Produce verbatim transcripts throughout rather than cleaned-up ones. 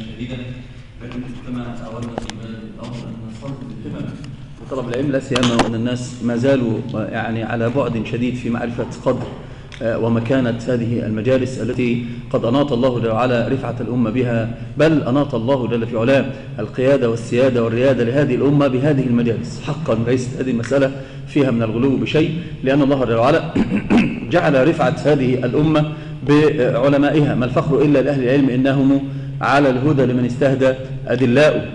شديدا، لكن كما تعودنا في بلد الامر ان نصرف الهمم طلب العلم لا سيما وان الناس ما زالوا يعني على بعد شديد في معرفه قدر ومكانة هذه المجالس التي قد أناط الله جل وعلا رفعة الأمة بها، بل أناط الله جل في علاه القيادة والسيادة والريادة لهذه الأمة بهذه المجالس. حقا ليست هذه المسألة فيها من الغلو بشيء، لأن الله جل وعلا جعل رفعة هذه الأمة بعلمائها. ما الفخر إلا لأهل العلم إنهم على الهدى لمن استهدى أدلاء،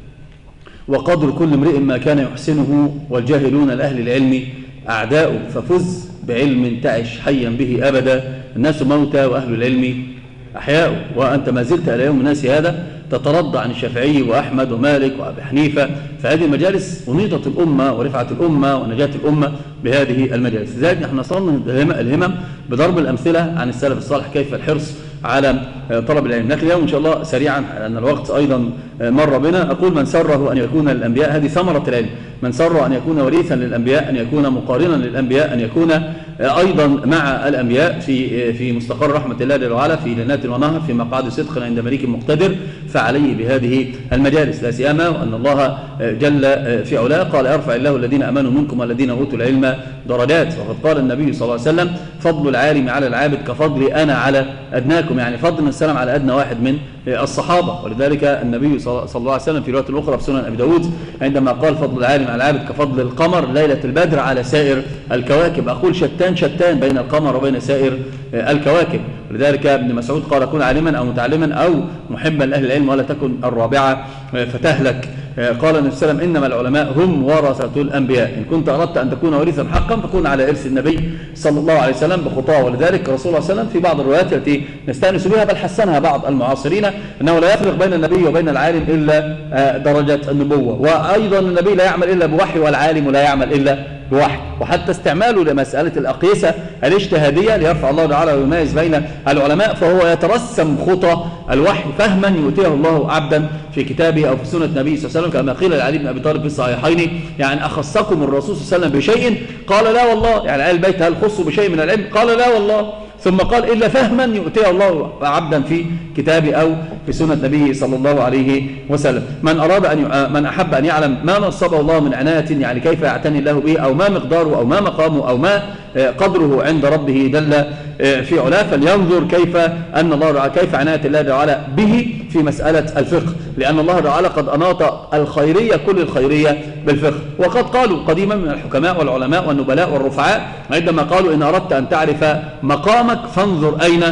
وقدر كل امرئ ما كان يحسنه، والجاهلون لأهل العلم أعداء. ففز بعلم تعش حيا به أبدا، الناس موتى وأهل العلم أحياء. وأنت ما زلت إلى يوم الناس هذا تترضى عن الشافعي وأحمد ومالك وأبي حنيفة. فهذه المجالس أنيطت الأمة ورفعت الأمة ونجاة الأمة بهذه المجالس. لذلك نحن نصرنا الهمم بضرب الأمثلة عن السلف الصالح كيف الحرص على طلب العلم. لكن اليوم إن شاء الله سريعا لأن الوقت أيضا مر بنا، أقول من سره أن يكون للأنبياء، هذه ثمرة العلم، من سره أن يكون وريثا للأنبياء، أن يكون مقارنا للأنبياء، أن يكون أيضا مع الأنبياء في في مستقر رحمة الله جل وعلا، في جنات ونهر، في مقعد صدق عند مليك مقتدر. فعليه بهذه المجالس، لا سيما وأن الله جل في علاه قال يرفع الله الذين آمنوا منكم والذين أوتوا العلم درجات. وقد قال النبي صلى الله عليه وسلم فضل العالم على العابد كفضل أنا على أدناكم، يعني فضل السلام على أدنى واحد من الصحابة. ولذلك النبي صلى الله عليه وسلم في رواية الأخرى في سنن أبي داود عندما قال فضل العالم على العابد كفضل القمر ليلة البدر على سائر الكواكب، أقول شتان شتان بين القمر وبين سائر الكواكب. ولذلك ابن مسعود قال كن عالما أو متعلما أو محبا لأهل العلم ولا تكن الرابعة فتهلك. قال النبي صلى الله عليه وسلم إنما العلماء هم ورثة الأنبياء، إن كنت أردت أن تكون ورثا حقا فكون على إرث النبي صلى الله عليه وسلم بخطاه. ولذلك رسول الله صلى الله عليه وسلم في بعض الروايات التي نستأنس بها بل حسنها بعض المعاصرين أنه لا يفرق بين النبي وبين العالم إلا درجة النبوة، وأيضا النبي لا يعمل إلا بوحي والعالم لا يعمل إلا بوحي. وحتى استعماله لمسألة الأقيسة الاجتهادية ليرفع الله تعالى ويميز بين العلماء، فهو يترسم خطى الوحي فهما يؤتيه الله عبدا في كتابه أو في سنة النبي صلى الله عليه وسلم، كما قيل لعلي بن أبي طالب في الصحيحين يعني أخصكم الرسول صلى الله عليه وسلم بشيء؟ قال لا والله، يعني آل البيت هل خصوا بشيء من العلم؟ قال لا والله. ثم قال إلا فهما يؤتيه الله عبدا في كتابه أو في سنة نبيه صلى الله عليه وسلم. من أراد أن من أحب أن يعلم ما نصبه الله من عناية، يعني كيف يعتني الله به، أو ما مقداره أو ما مقامه أو ما قدره عند ربه جل في علاه، فلينظر كيف أن الله كيف عناية الله تعالى به في مسألة الفقه، لأن الله تعالى قد أناط الخيرية كل الخيرية بالفقه. وقد قالوا قديما من الحكماء والعلماء والنبلاء والرفعاء عندما قالوا إن أردت أن تعرف مقامك فانظر أين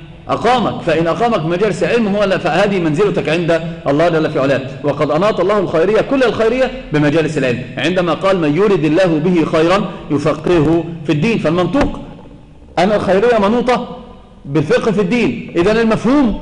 أقامك، فإن أقامك مجالس علم هو فهذه منزلتك عند الله جل في علاه. وقد أناط الله الخيرية كل الخيرية بمجالس العلم عندما قال من يرد الله به خيرا يفقهه في الدين. فالمنطوق أن الخيرية منوطة بالفقه في الدين، إذن المفهوم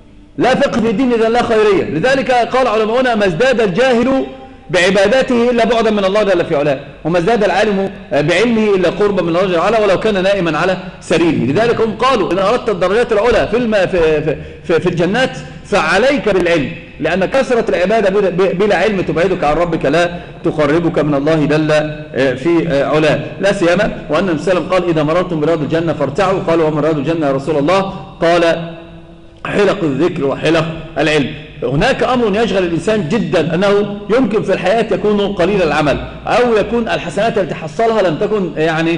لا فقه في الدين إذن لا خيرية. لذلك قال علماؤنا ما ازداد الجاهل بعبادته إلا بعدا من الله جل في علاه، وما ازداد العالم بعلمه إلا قربا من الله جل وعلا ولو كان نائما على سريره. لذلك هم قالوا إن أردت الدرجات العلى في, الم... في, في, في الجنات فعليك بالعلم، لأن كثرة العبادة بلا علم تبعدك عن ربك لا تقربك من الله جل في علاه. لا سيما وأن النبي صلى الله عليه وسلم قال إذا مررتم برياض الجنة فارتعوا. قالوا وما رياض الجنة يا رسول الله؟ قال حلق الذكر وحلق العلم. هناك أمر يشغل الإنسان جدا أنه يمكن في الحياة يكون قليل العمل، أو يكون الحسنات التي حصلها لم تكن يعني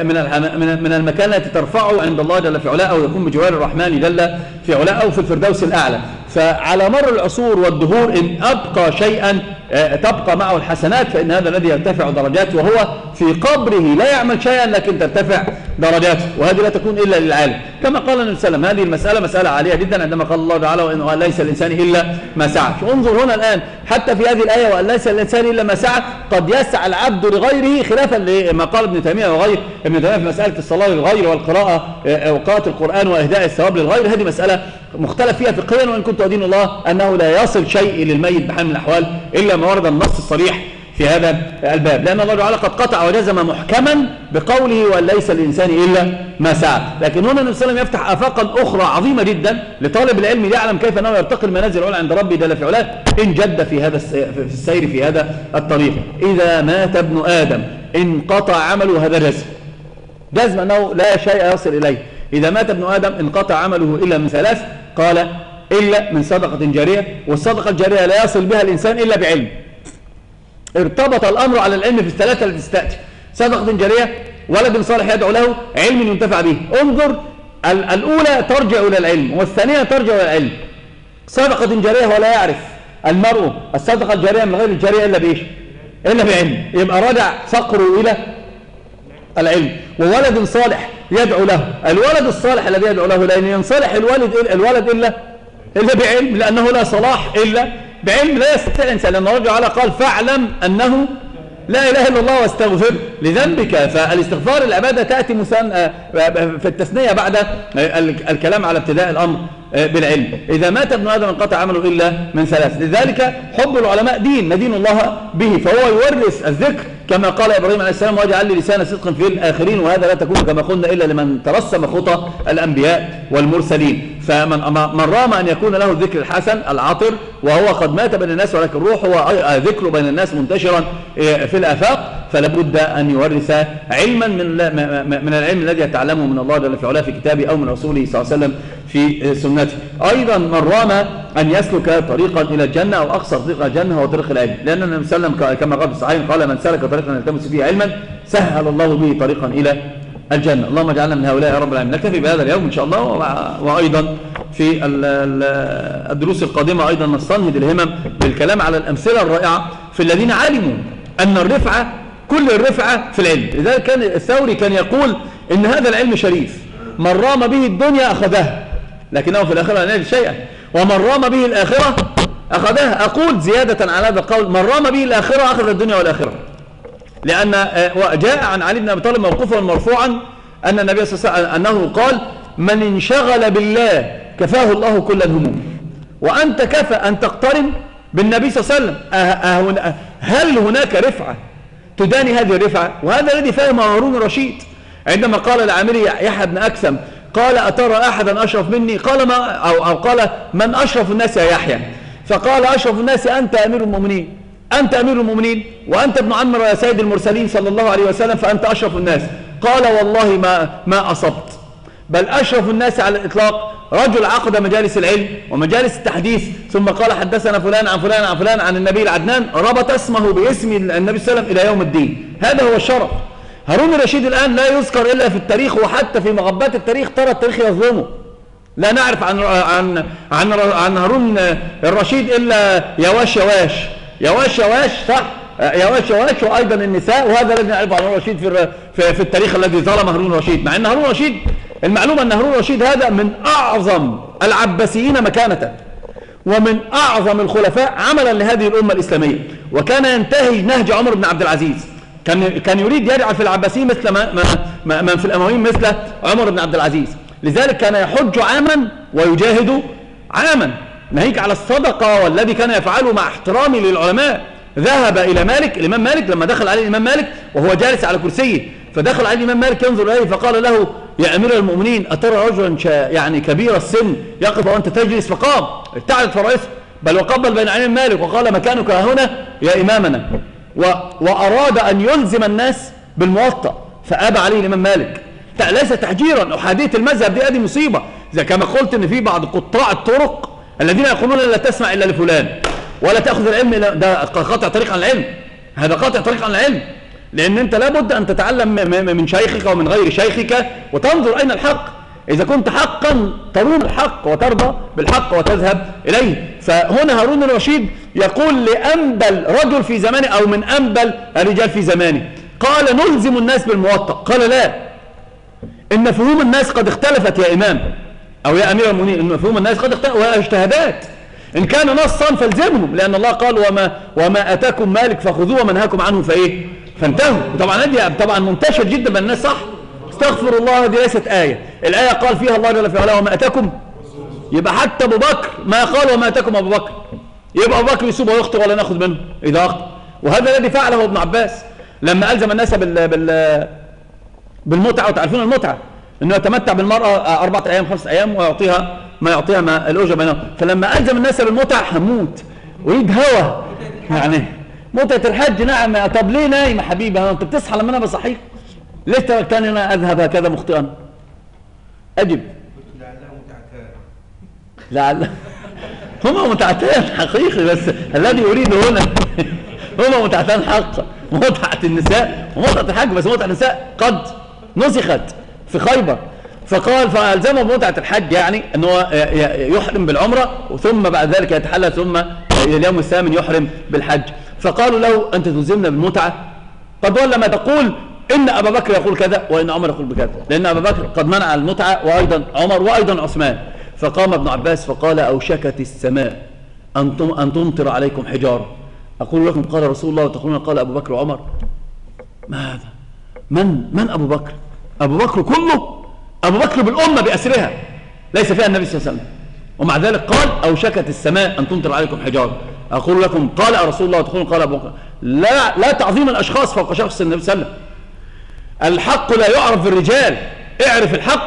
من من المكان التي ترفعه عند الله جل في علاه، أو يكون بجوار الرحمن جل في علاه أو في الفردوس الأعلى. فعلى مر العصور والدهور إن أبقى شيئا تبقى معه الحسنات فإن هذا الذي يرتفع درجات، وهو في قبره لا يعمل شيئا لكن ترتفع درجاته، وهذه لا تكون إلا للعالم. كما قال النبي صلى الله عليه وسلم هذه المسألة مسألة عالية جدا عندما قال الله تعالى وإن ليس الإنسان إلا ما سعى. انظر هنا الآن حتى في هذه الآية وأن ليس الإنسان إلا ما سعى، قد يسعى العبد لغيره خلافا لما قال ابن تيمية وغير ابن تيمية في مسألة الصلاة للغير والقراءة وقراءة القرآن وإهداء الثواب للغير. هذه مسألة مختلف فيها فقهيا، وإن كنت أدين الله أنه لا يصل شيء للميت بحال من الأحوال إلا ما ورد النص الصريح في هذا الباب، لأن الله تعالى قد قطع وجزم محكما بقوله وأن ليس الإنسان إلا ما سعى. لكن هنا النبي صلى الله عليه وسلم يفتح آفاقا أخرى عظيمة جدا لطالب العلم ليعلم كيف أنه يرتقي المنازل العلى عند ربه جل في علاه إن جد في هذا في السير في هذا الطريق. إذا مات ابن آدم انقطع عمله، هذا جزم جزم أنه لا شيء يصل إليه. إذا مات ابن آدم انقطع عمله إلا من ثلاث، قال إلا من صدقة جارية، والصدقة الجارية لا يصل بها الإنسان إلا بعلم. ارتبط الأمر على العلم في الثلاثة التي تستأتي: صدقة جارية، ولد صالح يدعو له، علم ينتفع به. انظر، الأولى ترجع إلى العلم، والثانية ترجع إلى العلم. صدقة جارية ولا يعرف المرء الصدقة الجارية من غير الجارية إلا بإيش؟ إلا بعلم، يبقى رجع صقره إلى العلم. وولد صالح يدعو له، الولد الصالح الذي يدعو له، لأن ينصلح الولد الولد إلا إلا بعلم، لأنه لا صلاح إلا بعلم. لا يستطيع الإنسان، لأن الله تعالى قال: فاعلم أنه لا إله إلا الله واستغفر لذنبك. فالاستغفار العبادة تأتي مثلا في التثنية بعد الكلام على ابتداء الأمر بالعلم. إذا مات ابن آدم انقطع عمله إلا من ثلاث. لذلك حب العلماء دين، ندين الله به، فهو يورث الذكر كما قال إبراهيم عليه السلام: واجعل لي لسان صدق في الآخرين. وهذا لا تكون كما قلنا إلا لمن ترسم خطى الأنبياء والمرسلين. فمن من رام أن يكون له الذكر الحسن العطر وهو قد مات بين الناس، ولكن روحه ذكره بين الناس منتشرا في الآفاق، فلا بد أن يورث علما من من العلم الذي يتعلمه من الله جل في علاه في كتابه أو من رسوله صلى الله عليه وسلم في سنته. أيضا من رام أن يسلك طريقا إلى الجنة أو أقصر طريق الجنة هو طريق العلم، لأن النبي صلى الله عليه وسلم كما قال في الصحيح قال: من سلك طريقا يلتمس فيه علما سهل الله به طريقا إلى الجنة. اللهم اجعلنا من هؤلاء يا رب العالمين. نكتفي بهذا اليوم إن شاء الله، وأيضا في الدروس القادمة أيضا نستنهض الهمم بالكلام على الأمثلة الرائعة في الذين علموا أن الرفعة كل الرفعة في العلم. لذلك كان الثوري كان يقول إن هذا العلم شريف، من رام به الدنيا أخذها لكنه في الآخرة لا يجد شيئا، ومن رام به الآخرة أخذها. أقول زيادة على هذا القول: من رام به الآخرة أخذ الدنيا والآخرة، لأن جاء عن علي بن أبي طالب موقوفا مرفوعا أن النبي صلى الله عليه وسلم أنه قال: من انشغل بالله كفاه الله كل الهموم. وأنت كفى أن تقترن بالنبي صلى الله عليه وسلم. هل هناك رفعة تداني هذه الرفعة؟ وهذا الذي فهمه هارون الرشيد عندما قال لعامري يحيى بن أكثم: قال: أترى أحدا أشرف مني؟ قال: ما أو, أو قال: من أشرف الناس يا يحيى؟ فقال: أشرف الناس أنت أمير المؤمنين، أنت أمير المؤمنين، وأنت ابن عم سيد المرسلين صلى الله عليه وسلم، فأنت أشرف الناس. قال: والله ما ما أصبت، بل أشرف الناس على الإطلاق رجل عقد مجالس العلم ومجالس التحديث، ثم قال: حدثنا فلان عن فلان عن فلان عن النبي العدنان، ربط اسمه باسم النبي صلى الله عليه وسلم إلى يوم الدين. هذا هو الشرف. هارون الرشيد الآن لا يذكر إلا في التاريخ، وحتى في مغبات التاريخ ترى التاريخ يظلمه. لا نعرف عن عن عن عن هارون الرشيد إلا يواش يواش يواش يواش صح يواش يواش وأيضا النساء، وهذا الذي نعرف عن هارون الرشيد في في, في التاريخ الذي ظلم هارون الرشيد. مع أن هارون الرشيد المعلومة أن هارون الرشيد هذا من أعظم العباسيين مكانة، ومن أعظم الخلفاء عملا لهذه الأمة الإسلامية، وكان ينتهي نهج عمر بن عبد العزيز. كان كان يريد يجعل في العباسيين مثل ما ما من في الأمويين مثل عمر بن عبد العزيز. لذلك كان يحج عاما ويجاهد عاما، ناهيك على الصدقة والذي كان يفعله مع احترامي للعلماء. ذهب إلى مالك، الإمام مالك لما دخل عليه الإمام مالك وهو جالس على كرسيه، فدخل عليه الإمام مالك ينظر إليه فقال له: يا أمير المؤمنين، أترى رجلا يعني كبير السن يقف وأنت تجلس؟ فقام ارتعدت فرائسه، بل وقبل بين عينين مالك وقال: مكانك هنا يا إمامنا. و... وأراد أن يلزم الناس بالموطأ فأبى عليه الإمام مالك. ليس تحجيرا، أحادية المذهب دي هذه مصيبة. زي كما قلت إن في بعض قطاع الطرق الذين يقولون لا تسمع إلا لفلان ولا تأخذ العلم إلا، ده قاطع طريق عن العلم، هذا قاطع طريق عن العلم. لأن أنت لابد أن تتعلم من شيخك ومن غير شيخك وتنظر أين الحق. إذا كنت حقا ترون الحق وترضى بالحق وتذهب إليه. فهنا هارون الرشيد يقول لأنبل رجل في زمانه أو من أنبل الرجال في زمانه، قال: نلزم الناس بالموطأ. قال: لا، إن فهوم الناس قد اختلفت يا إمام أو يا أمير المؤمنين، إن فهوم الناس قد اختلفت واجتهادات، إن كان نصا فالزمهم، لأن الله قال: وما وما أتاكم مالك فخذوه وما نهاكم عنه فإيه فانتهوا. طبعا هذه طبعا منتشر جدا بين الناس، صح؟ استغفر الله، هذه ليست آية، الآية قال فيها الله جل في علاه: وما أتاكم، يبقى حتى أبو بكر ما قال وما أتاكم أبو بكر، يبقى أبو بكر يسوب ويخطئ ولا نأخذ منه إذا أخطأ. وهذا الذي فعله ابن عباس لما ألزم الناس بال بال بالمتعة، وتعرفون المتعة أنه يتمتع بالمرأة أربعة أيام خمسة أيام ويعطيها ما يعطيها ما الأجر بينهم. فلما ألزم الناس بالمتعة هموت ويد هوى، يعني متعة الحج نعم. طب ليه نايم يا حبيبي؟ أنت بتصحى لما أنا بصحيك؟ ليش تركتني أنا أذهب هكذا مخطئا؟ أجب. لعل هما متعتان حقيقي، بس الذي يريد هنا هما متعتان حق، متعة النساء ومتعة الحج، بس متعة النساء قد نسخت في خيبر، فقال فألزمه بمتعة الحج، يعني أنه يحرم بالعمرة ثم بعد ذلك يتحلل ثم اليوم الثامن يحرم بالحج. فقالوا له أنت تلزمنا بالمتعة؟ قد ولا ما تقول إن أبا بكر يقول كذا وإن عمر يقول بكذا، لأن أبا بكر قد منع المتعة وأيضا عمر وأيضا عثمان. فقام ابن عباس فقال أوشكت السماء أن تمطر عليكم حجارة، أقول لكم قال رسول الله وتقولون قال أبو بكر وعمر؟ ما هذا؟ من من أبو بكر؟ أبو بكر كله، أبو بكر بالأمة بأسرها ليس فيها النبي صلى الله عليه وسلم، ومع ذلك قال أوشكت السماء أن تمطر عليكم حجارة، أقول لكم قال رسول الله وتقولون قال أبو بكر. لا لا تعظيم الأشخاص فوق شخص النبي صلى الله عليه وسلم. الحق لا يعرف بالرجال، اعرف الحق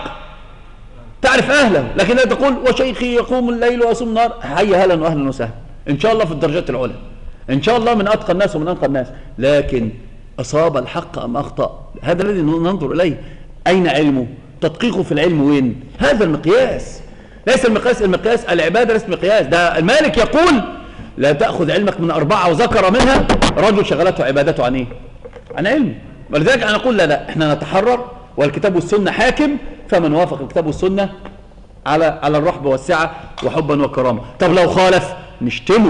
تعرف أهله، لكن لا تقول وشيخي يقوم الليل ويصوم النهار. حي هلا وأهلا وسهلا، إن شاء الله في الدرجات العلى، إن شاء الله من أتقى الناس ومن أنقى الناس، لكن أصاب الحق أم أخطأ؟ هذا الذي ننظر إليه. أين علمه؟ تدقيقه في العلم وين؟ هذا المقياس، ليس المقياس المقياس العبادة، ليس مقياس. ده المالك يقول لا تأخذ علمك من أربعة وذكر منها رجل شغلته عبادته عن إيه؟ عن علم. ولذلك أنا أقول لا لا، إحنا نتحرر والكتاب والسنة حاكم، فمن وافق الكتاب والسنة على على الرحب والسعة وحبا وكرامة. طب لو خالف نشتمه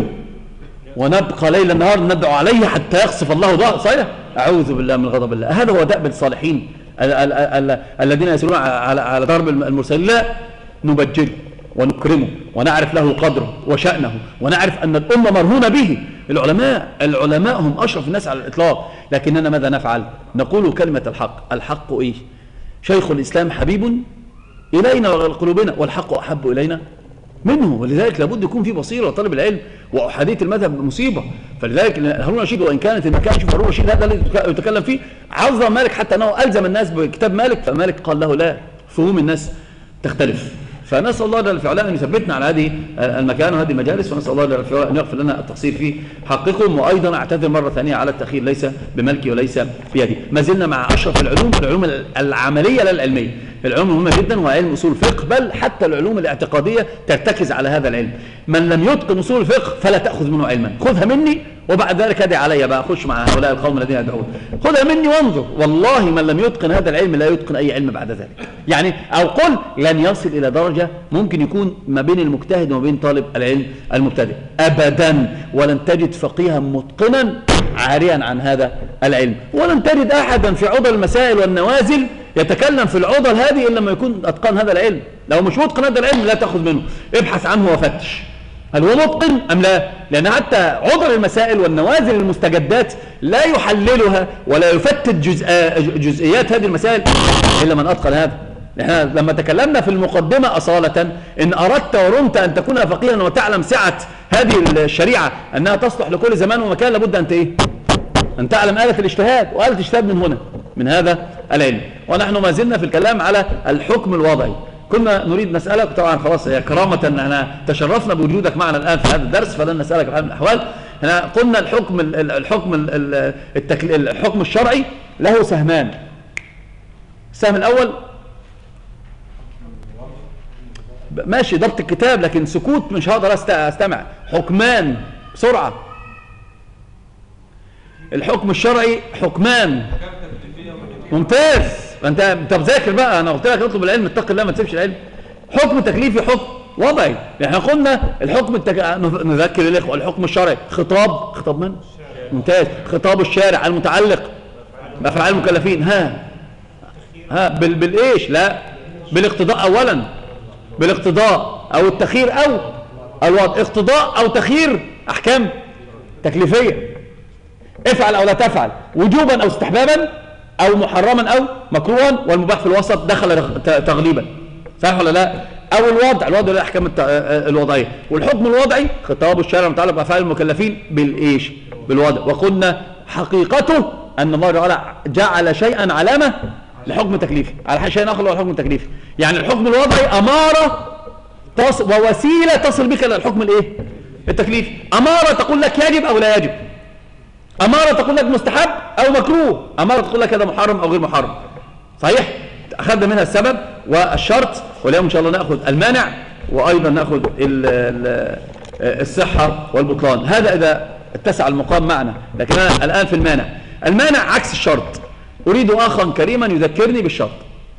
ونبقى ليل نهار ندعو عليه حتى يخسف الله ظهره. صحيح؟ أعوذ بالله من غضب الله. هذا هو دأب الصالحين ال ال ال الذين يسيرون على على درب المرسلين. لا، نبجله ونكرمه ونعرف له قدره وشأنه، ونعرف أن الأمة مرهونة به. العلماء العلماء هم أشرف الناس على الإطلاق، لكننا ماذا نفعل؟ نقول كلمة الحق. الحق إيه؟ شيخ الإسلام حبيب إلينا وقلوبنا، والحق أحب إلينا منه. ولذلك لابد يكون في بصيرة طالب العلم، وأحادية المذهب مصيبة. فلذلك هارون رشيد وإن كانت المكان، شوف هارون رشيد هذا الذي يتكلم فيه عظم مالك حتى أنه ألزم الناس بكتاب مالك، فمالك قال له لا، فهوم الناس تختلف. فنسأل الله جل في علاه أن يثبتنا على هذه المكان وهذه المجالس، ونسأل الله جل في علاه أن يغفر لنا التقصير فيه حقكم. وأيضا أعتذر مرة ثانية على التأخير، ليس بملكي وليس بيدي. ما زلنا مع أشرف العلوم، العلوم العملية لا العلمية. العلوم مهمة جدا، وعلم أصول الفقه، بل حتى العلوم الاعتقادية ترتكز على هذا العلم. من لم يتقن أصول الفقه فلا تأخذ منه علما، خذها مني وبعد ذلك ادعي علي بقى، أخش مع هؤلاء القوم الذين يدعون. خذها مني وانظر، والله من لم يتقن هذا العلم لا يتقن أي علم بعد ذلك. يعني أو قل لن يصل إلى درجة ممكن يكون ما بين المجتهد وما بين طالب العلم المبتدئ أبدا. ولن تجد فقيها متقنا عاريا عن هذا العلم، ولن تجد أحدا في عضل المسائل والنوازل يتكلم في العضل هذه إلا لما يكون أتقن هذا العلم. لو مش متقن هذا العلم لا تأخذ منه، ابحث عنه وفتش هل هو متقن أم لا. لأن حتى عضل المسائل والنوازل المستجدات لا يحللها ولا يفتت جزء جزئيات هذه المسائل إلا من أتقن هذا. احنا لما تكلمنا في المقدمة أصالة إن أردت ورمت أن تكون فقيها وتعلم سعة هذه الشريعة أنها تصلح لكل زمان ومكان، لابد أن إيه؟ أن تعلم آلة الاجتهاد، وآلة الاجتهاد من هنا من هذا العلم. ونحن ما زلنا في الكلام على الحكم الوضعي. كنا نريد نسألك، طبعا خلاص هي كرامة أننا تشرفنا بوجودك معنا الآن في هذا الدرس، فلن نسألك بحال من الأحوال. احنا قلنا الحكم الحكم الحكم الشرعي له سهمان. السهم الأول ماشي ضبط الكتاب، لكن سكوت مش هقدر استمع. حكمان بسرعة. الحكم الشرعي حكمان. ممتاز. انت انت بذاكر بقى، انا قلت لك اطلب العلم اتق الله ما تسيبش العلم. حكم تكليفي حكم وضعي. احنا قلنا الحكم التك... نذكر الاخوه الحكم الشرعي خطاب خطاب من؟ ممتاز. خطاب الشارع المتعلق بافعال المكلفين. ها ها بال... بالايش؟ لا بالاقتضاء اولا، بالاقتضاء او التخيير او الوضع. اقتضاء او تخيير احكام تكليفيه، افعل او لا تفعل، وجوبا او استحبابا او محرما او مكروها، والمباح في الوسط دخل تغليبا. صحيح ولا لا؟ او الوضع، الوضع الاحكام الوضعيه. والحكم الوضعي خطاب الشارع المتعلق بافعال المكلفين بالايش؟ بالوضع. وقلنا حقيقته ان الله تعالى جعل شيئا علامه لحكم تكليفي على شيء اخر، هو الحكم التكليفي. يعني الحكم الوضعي اماره تص... ووسيله تصل بك الى الحكم الايه؟ التكليفي. اماره تقول لك يجب او لا يجب، اماره تقول لك مستحب او مكروه، اماره تقول لك هذا محرم او غير محرم. صحيح؟ اخذنا منها السبب والشرط، واليوم ان شاء الله ناخذ المانع، وايضا ناخذ ال ال الصحة والبطلان. هذا إذا اتسع المقام معنا. لكن أنا الآن في المانع. المانع عكس الشرط. أريد أخا كريما يذكرني بالشرط.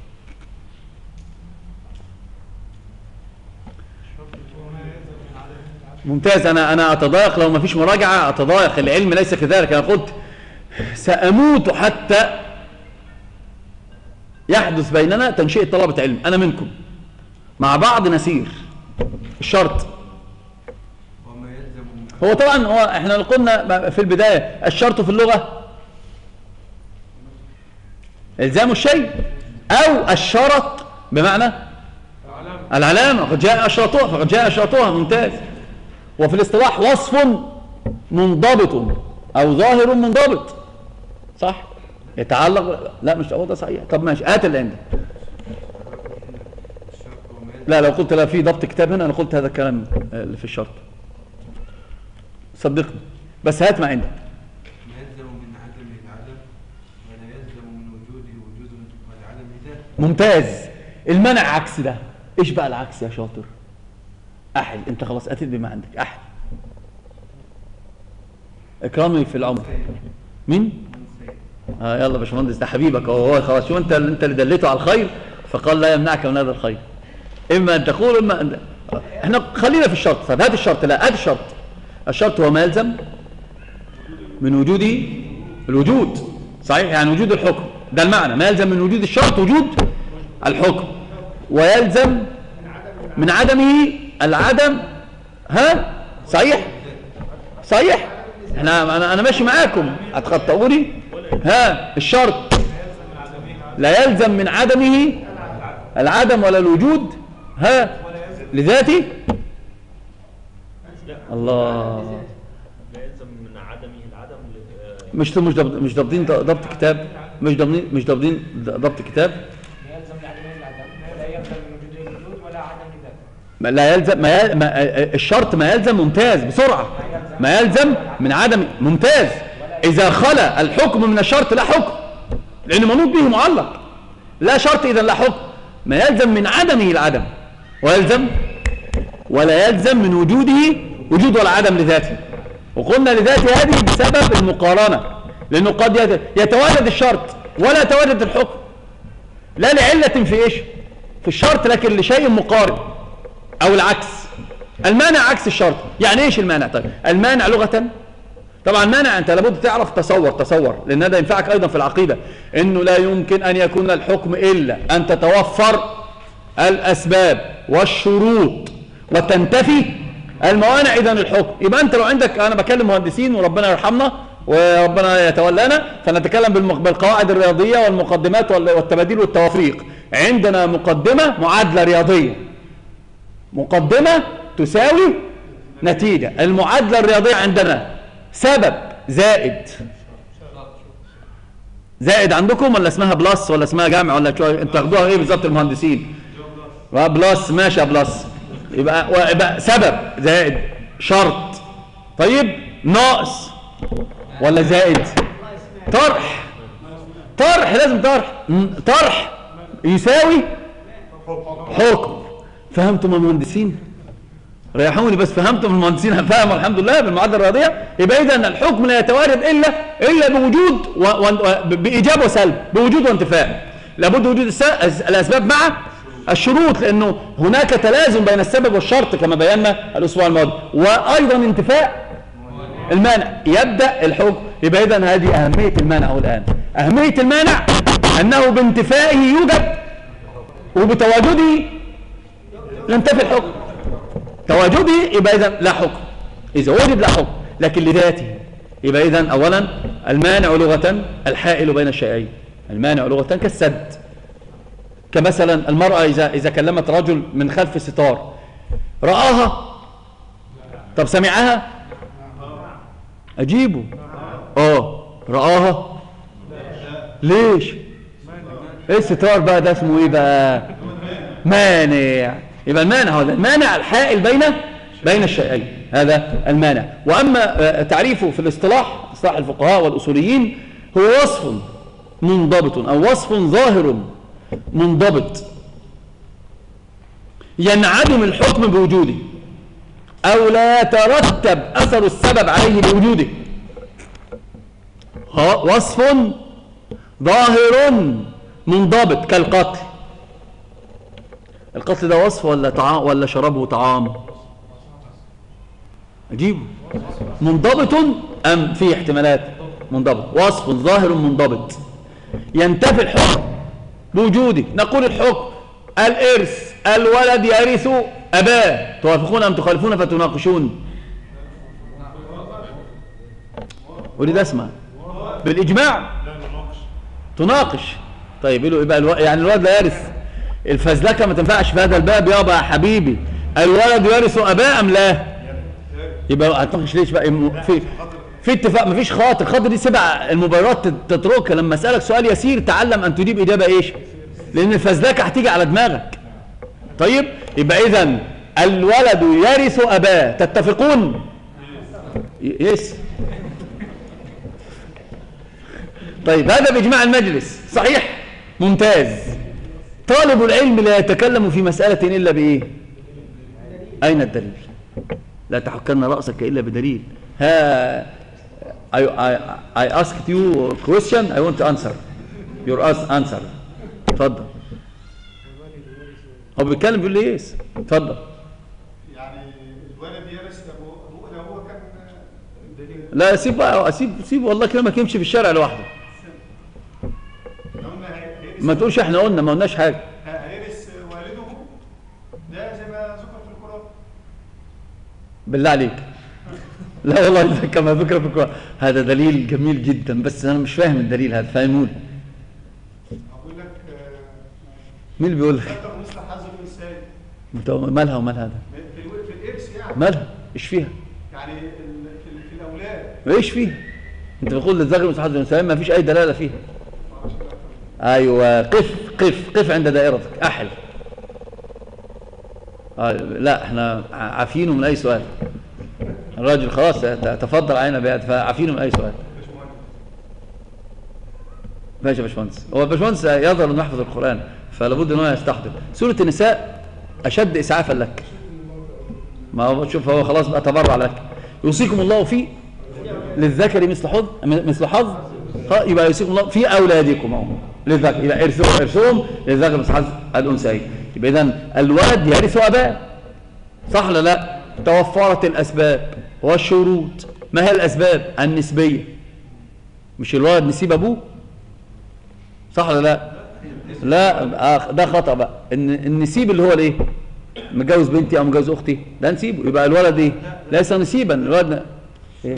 ممتاز. أنا أنا أتضايق لو ما فيش مراجعة، أتضايق. العلم ليس كذلك. أنا قلت سأموت حتى يحدث بيننا تنشئة طلبة علم، أنا منكم مع بعض نسير. الشرط هو طبعا هو احنا قلنا في البداية الشرط في اللغة إلزام الشيء، أو الشرط بمعنى العلامة. فقد جاء أشرطها فقد جاء أشرطها. ممتاز. وفي الاصطلاح وصف منضبط أو ظاهر منضبط، صح؟ يتعلق. لا مش هو ده صحيح. طب ماشي، هات اللي عندك. لا لو قلت لا في ضبط كتاب هنا، أنا قلت هذا الكلام اللي في الشرط، صدقني. بس هات ما عندك. ما يلزم من عدمه العدم ولا يلزم من وجوده وجود والعدم ذات. ممتاز. المنع عكس ده. ايش بقى العكس يا شاطر؟ احل. انت خلاص اتت بما عندك. احل. اكرامي في العمر. مين؟ اه يلا يا باشمهندس، ده حبيبك اهو. خلاص شو انت انت اللي دليته على الخير، فقال لا يمنعك من هذا الخير. اما ان تقول اما ان احنا خلينا في الشرط. طب هات الشرط. لا هات الشرط. الشرط هو ما يلزم من وجوده الوجود، صحيح؟ يعني وجود الحكم، ده المعنى. ما يلزم من وجود الشرط وجود الحكم، ويلزم من عدمه العدم. ها صحيح صحيح. احنا انا انا ماشي معاكم، هتخطئوني. ها الشرط لا يلزم من عدمه العدم ولا الوجود ها لذاته. الله. لا يلزم من عدمه العدم. مش مش ضبط مش ضابطين ضبط كتاب. مش ضابطين مش ضابطين ضبط كتاب. لا يلزم من عدمه العدم ولا يلزم من وجوده الوجود ولا عدم ذاته. لا يلزم ما, يل... ما الشرط ما يلزم. ممتاز بسرعة. ما يلزم من عدم. ممتاز. إذا خلى الحكم من الشرط لا حكم، لأنه منوط به معلق. لا شرط إذا لا حكم. ما يلزم من عدمه العدم، ويلزم ولا يلزم من وجوده وجود ولا عدم لذاته. وقلنا لذاته هذه بسبب المقارنة، لأنه قد يتواجد الشرط ولا يتواجد الحكم، لا لعلة في إيش في الشرط، لكن لشيء مقارن، أو العكس. المانع عكس الشرط. يعني إيش المانع؟ طيب المانع لغة، طبعا مانع أنت لابد تعرف. تصور تصور لأن هذا ينفعك أيضا في العقيدة، إنه لا يمكن أن يكون الحكم إلا أن تتوفر الأسباب والشروط وتنتفي الموانع. إذن الحكم يبقى أنت لو عندك، أنا بكلم مهندسين وربنا يرحمنا وربنا يتولانا، فنتكلم بالقواعد الرياضية والمقدمات والتباديل والتوافيق. عندنا مقدمة معادلة رياضية، مقدمة تساوي نتيجة. المعادلة الرياضية عندنا سبب زائد زائد عندكم، ولا اسمها بلس ولا اسمها جمع ولا شو انتوا تاخدوها ايه بالظبط المهندسين؟ بلس. ماشي يا بلس. يبقى يبقى سبب زائد شرط. طيب ناقص ولا زائد؟ طرح. طرح لازم طرح. طرح يساوي حكم. فهمتم يا مهندسين؟ ريحوني بس. فهمتم المهندسين؟ هفهموا الحمد لله بالمعادله الرياضيه. يبقى اذا الحكم لا يتوارد الا الا بوجود و... و... بايجاب وسلب، بوجود وانتفاء. لابد وجود الاسباب مع الشروط، لانه هناك تلازم بين السبب والشرط كما بينا الاسبوع الماضي، وايضا انتفاء المانع. يبدا الحكم. يبقى اذا هذه اهميه المانع. الان اهميه المانع انه بانتفائه يوجد، وبتواجده ينتفي الحكم. تواجده يبقى إذن لا حكم، إذا وجد لا حكم، لكن لذاته. يبقى إذن أولا المانع لغة الحائل بين الشيئين. المانع لغة كالسد. كمثلا المرأة إذا إذا كلمت رجل من خلف ستار، رآها؟ طب سمعها؟ أجيبه. آه رآها؟ ليش؟ إيه الستار بقى ده اسمه إيه بقى؟ مانع. يبقى المانع هذا المانع الحائل بين بين الشيئين، هذا المانع. وأما تعريفه في الاصطلاح، اصطلاح الفقهاء والأصوليين، هو وصف منضبط أو وصف ظاهر منضبط ينعدم الحكم بوجوده، أو لا يترتب أثر السبب عليه بوجوده. وصف ظاهر منضبط كالقتل. القتل ده وصف ولا طعام ولا شرابه طعام؟ أجيبه منضبط أم في احتمالات؟ منضبط. وصف ظاهر منضبط ينتفي الحكم بوجوده. نقول الحكم الإرث، الولد يرث أباه. توافقون أم تخالفون فتناقشون؟ ولد اسمع بالإجماع تناقش. طيب يبقى الو... يعني الولد لا يرث. الفزلكة ما تنفعش في هذا الباب يابا يا حبيبي. الولد يرث أباه أم لا؟ يبقى هتناقش ليش بقى؟ في في اتفاق. مفيش خاطر. خاطر دي سبع المباريات تتركها. لما اسالك سؤال يسير تعلم ان تجيب اجابه ايش؟ لان الفزلكه هتيجي على دماغك. طيب يبقى اذا الولد يرث اباه. تتفقون؟ يس. طيب هذا باجماع المجلس صحيح؟ ممتاز. طالب العلم لا يتكلم في مساله الا بايه؟ اين الدليل؟ لا تحكن راسك الا بدليل. ها I, I, I asked you a question, I want to answer your answer. اتفضل. هو بيتكلم بيقول لي يس. اتفضل. يعني الولد يرث ابوه ابوه لو هو كان لا سيب بقى سيب سيب والله كلامك يمشي في الشارع لوحده. ما تقولش احنا قلنا ما قلناش حاجه. هيرث والده ده زي ما ذكر في القرآن. بالله عليك. لا والله كما ذكر في القرآن. هذا دليل جميل جدا بس انا مش فاهم الدليل هذا. فاهموني؟ اقول لك مين اللي بيقول لك؟ مثل حظ الانسان. مالها ومالها هذا؟ في في الارث يعني. مالها؟ ايش فيها؟ يعني في, في الاولاد. ايش فيها؟ انت بتقول للذكر مثل حظ الانثيين ما فيش اي دلاله فيها. ايوه قف قف قف عند دائرتك احل. آه لا احنا عافينه من اي سؤال. الراجل خلاص تفضل علينا بقى فعافينه من اي سؤال. ماشي يا باشمهندس. هو الباشمهندس يظهر انه يحفظ القران فلابد ان هو يستحضر. سوره النساء اشد اسعافا لك. ما هو شوف هو خلاص بقى تبرع لك. يوصيكم الله في للذكر مثل حظ مثل حظ يبقى يوصيكم الله في اولادكم اهو للذكر. يبقى ارثوا ارثهم للذكر مثل حظ الانثيين. يبقى اذا الولد يرث اباه. صح ولا لا؟ توفرت الاسباب والشروط. ما هي الاسباب؟ النسبيه. مش الولد نسيب ابوه؟ صح ولا لا؟ لا ده خطا بقى. ان النسيب اللي هو الايه؟ متجوز بنتي او متجوز اختي ده نسيبه. يبقى الولد ايه؟ ليس نسيبا. الولد ايه؟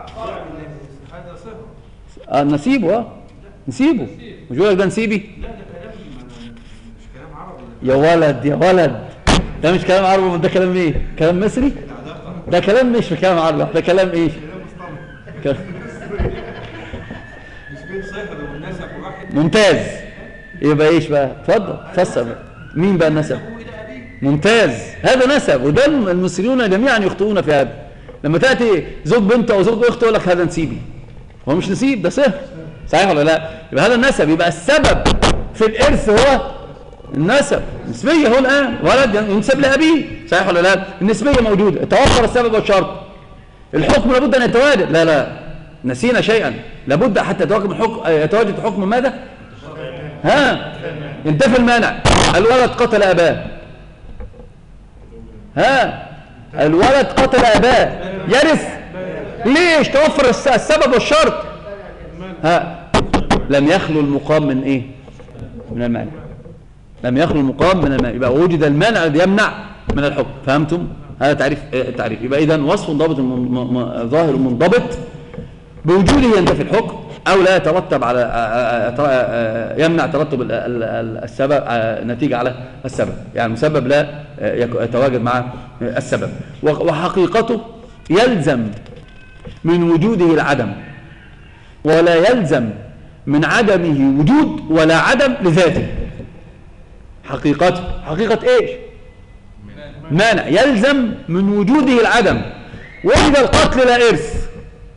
اه نسيبه. اه نسيبه. مش بيقول لك ده نسيبي؟ لا ده كلام مش كلام عربي. يا ولد يا ولد ده مش كلام عربي. ده كلام ايه؟ كلام مصري؟ ده كلام مش في كلام عربي. ده كلام ايه؟ كلام ممتاز. يبقى ايش بقى؟ اتفضل فسر. مين بقى النسب؟ ممتاز. هذا نسب. وده المصريون جميعا يخطئون في هذا. لما تاتي زوج بنت او زوج اخت يقول لك هذا نسيبي. هو مش نسيب ده صهر. صحيح ولا لا؟ يبقى هذا النسب. يبقى السبب في الارث هو النسب. نسبيه هو الان ولد ينسب لابيه. صحيح ولا لا؟ النسبيه موجوده. توفر السبب والشرط. الحكم لابد ان يتواجد. لا لا نسينا شيئا. لابد حتى يتواجد الحكم يتواجد حكم ماذا؟ ها ينتفي المانع. الولد قتل اباه. ها الولد قتل اباه يرث. ليش؟ توفر السبب والشرط. ها لم يخلو المقام من ايه؟ من المانع. لم يخلو المقام من المانع. يبقى وجد المانع الذي يمنع من الحكم. فهمتم؟ هذا تعريف التعريف. يبقى اذا وصف ضابط ظاهر منضبط بوجوده ينتفي الحكم او لا يترتب على يمنع ترتب السبب نتيجه على السبب. يعني المسبب لا يتواجد مع السبب. وحقيقته يلزم من وجوده العدم ولا يلزم من عدمه وجود ولا عدم لذاته. حقيقته حقيقه ايش؟ مانع. يلزم من وجوده العدم. وإذا القتل لا إرث.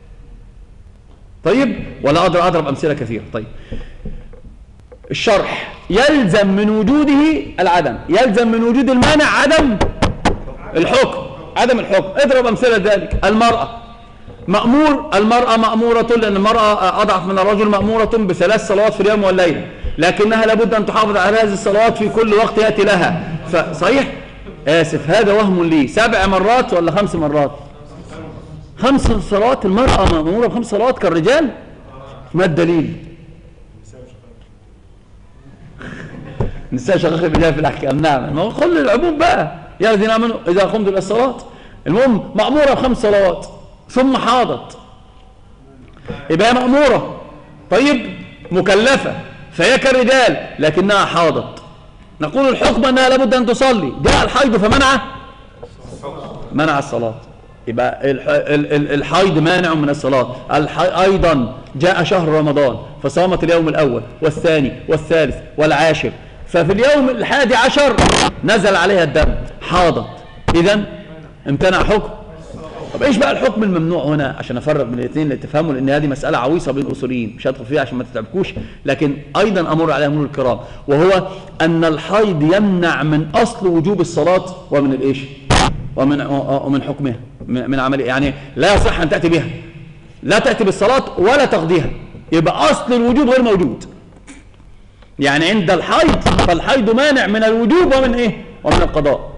طيب ولا أقدر أضرب أمثلة كثيرة. طيب الشرح يلزم من وجوده العدم. يلزم من وجود المانع عدم الحكم عدم الحكم. اضرب أمثلة ذلك. المرأة مأمور المرأة مأمورة، لأن المرأة أضعف من الرجل، مأمورة بثلاث صلوات في اليوم والليلة، لكنها لابد أن تحافظ على هذه الصلوات في كل وقت يأتي لها. فصحيح آسف هذا وهم لي. سبع مرات ولا خمس مرات؟ خمس صلوات. المرأة مأمورة بخمس صلوات كالرجال. ما الدليل؟ نساء شقائق الرجال في الأحكام. نعم، ما هو كل العموم بقى. يا الذين آمنوا إذا قمتم إلى الصلاة. المهم مأمورة بخمس صلوات ثم حاضت، يبقى مأمورة. طيب مكلفة فهي كالرجال لكنها حاضت، نقول الحكم أنها لابد أن تصلي. جاء الحيض فمنع منع الصلاة، يبقى الحيض مانع من الصلاة. أيضا جاء شهر رمضان فصامت اليوم الأول والثاني والثالث والعاشر، ففي اليوم الحادي عشر نزل عليها الدم حاضت، إذن امتنع حكم. طب ايش بقى الحكم الممنوع هنا عشان افرق بين الاثنين لتفهموا، لان هذه مساله عويصه بين الاصوليين مش هدخل فيها عشان ما تتعبكوش، لكن ايضا امر عليها مرور الكرام، وهو ان الحيض يمنع من اصل وجوب الصلاه ومن الايش ومن ومن حكمها من عمل، يعني لا يصح ان تاتي بها، لا تاتي بالصلاه ولا تقضيها، يبقى اصل الوجوب غير موجود. يعني عند الحيض فالحيض مانع من الوجوب ومن ايه ومن القضاء.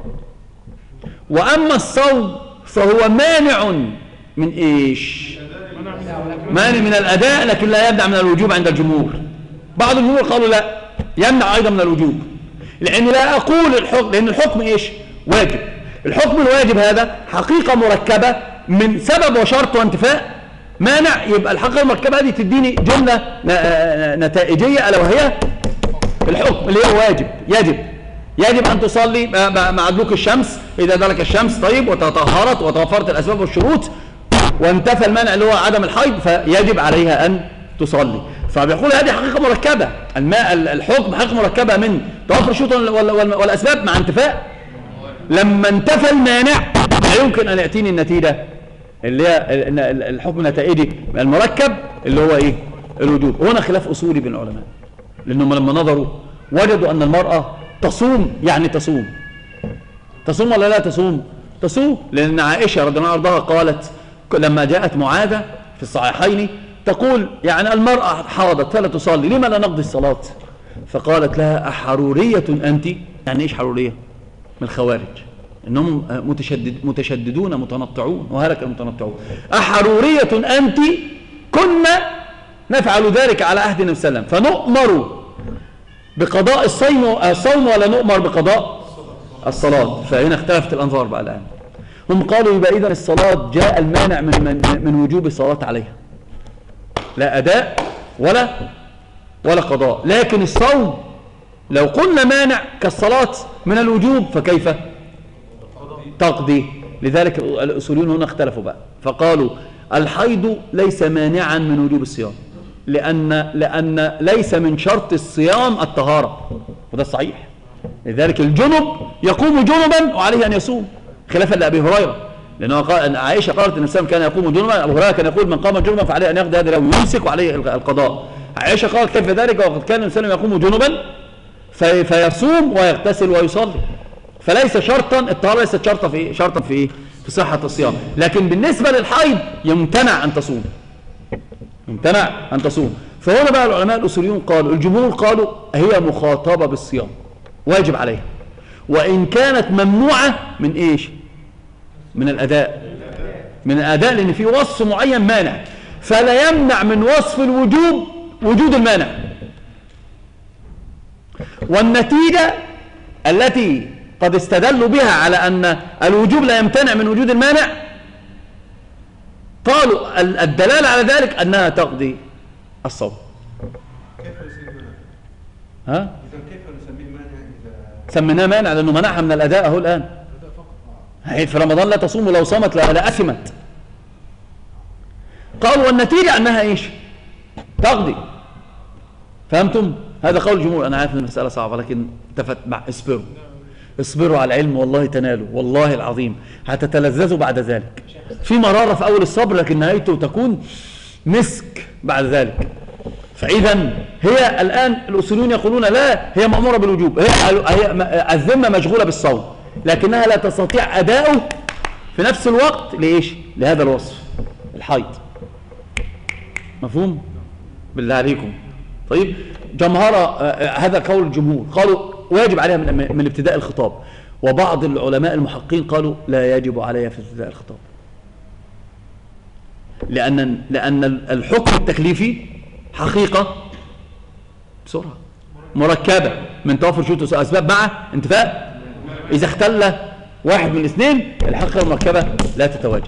واما الصوم فهو مانع من ايش؟ مانع من الاداء لكن لا يمنع من الوجوب عند الجمهور. بعض الجمهور قالوا لا يمنع ايضا من الوجوب، لان لا اقول الحكم، لان الحكم ايش؟ واجب. الحكم الواجب هذا حقيقه مركبه من سبب وشرط وانتفاء مانع، يبقى الحقيقه المركبه هذه تديني جمله نتائجيه الا وهي الحكم اللي هو واجب. يجب يجب أن تصلي مع دلوك الشمس إذا دلك الشمس، طيب، وتطهرت وتوفرت الأسباب والشروط وانتفى المانع اللي هو عدم الحيض، فيجب عليها أن تصلي. فبيقول هذه حقيقة مركبة، الماء الحكم حقيقة مركبة من توفر الشروط والأسباب مع انتفاء. لما انتفى المانع لا يمكن أن يأتيني النتيجة اللي هي الحكم النتائجي المركب اللي هو إيه؟ الوجوب. هنا خلاف أصولي بين العلماء، لأنهم لما نظروا وجدوا أن المرأة تصوم، يعني تصوم تصوم ولا لا تصوم؟ تصوم، لأن عائشة رضي الله عنها قالت لما جاءت معاذة في الصحيحين تقول يعني المرأة حاضت فلا تصلي، لما لا نقضي الصلاة؟ فقالت لها أحرورية أنت؟ يعني إيش حرورية؟ من الخوارج، إنهم متشدد متشددون متنطعون وهلك المتنطعون. أحرورية أنت؟ كنا نفعل ذلك على عهد النبي صلى الله عليه وسلم، فنؤمر بقضاء الصوم الصوم ولا نؤمر بقضاء الصلاة؟ فهنا اختلفت الأنظار بقى الآن. هم قالوا يبقى إذن الصلاة جاء المانع من, من, من وجوب الصلاة عليها، لا أداء ولا ولا قضاء، لكن الصوم لو قلنا مانع كالصلاة من الوجوب فكيف تقضي؟ لذلك الأصوليون هنا اختلفوا بقى، فقالوا الحيض ليس مانعا من وجوب الصيام، لأن لأن ليس من شرط الصيام الطهارة، وده الصحيح. لذلك الجنب يقوم جنبا وعليه أن يصوم، خلافا لأبي هريرة، لأنه قال عائشة قالت أن الإنسان كان يقوم جنبا، أبو هريرة كان يقول من قام جنبا فعليه أن يقضي هذا اليوم يمسك وعليه القضاء. عائشة قالت كيف ذلك وقد كان الإنسان يقوم جنبا في فيصوم ويغتسل ويصلي، فليس شرطا الطهارة ليست شرطا في شرطا في في صحة الصيام. لكن بالنسبة للحيض يمتنع أن تصوم، يمتنع أن تصوم. فهنا بقى العلماء الأصوليون قالوا، الجمهور قالوا هي مخاطبة بالصيام واجب عليها، وإن كانت ممنوعة من إيش؟ من الأداء، من الأداء، لأن في وصف معين مانع، فلا يمنع من وصف الوجوب وجود المانع. والنتيجة التي قد استدلوا بها على أن الوجوب لا يمتنع من وجود المانع، قالوا الدلالة على ذلك أنها تقضي الصوم. كيف نسميه ها؟ إذا كيف نسميه مانع إذا سميناه مانع لأنه منعها من الأداء أهو الآن. هي في رمضان لا تصوم ولو صامت لا أثمت. قالوا والنتيجة أنها إيش؟ تقضي. فهمتم؟ هذا قول الجمهور. أنا عارف أن المسألة صعبة لكن تفت مع اصبروا اصبروا على العلم والله تنالوا، والله العظيم هتتلذذوا بعد ذلك. في مرارة في أول الصبر لكن نهايته تكون مسك بعد ذلك. فإذا هي الآن الأصوليون يقولون لا، هي مأمورة بالوجوب، هي هي الذمة مشغولة بالصوم لكنها لا تستطيع أداؤه في في نفس الوقت لإيش؟ لهذا الوصف الحيض. مفهوم؟ بالله عليكم. طيب جمهرة آه هذا قول الجمهور، قالوا واجب عليها من, من ابتداء الخطاب، وبعض العلماء المحققين قالوا لا يجب عليها في ابتداء الخطاب، لأن لأن الحكم التكليفي حقيقة بسرعة مركبة من توافر شروط أسباب مع انتفاء. إذا اختل واحد من الاثنين الحقيقة المركبة لا تتواجد.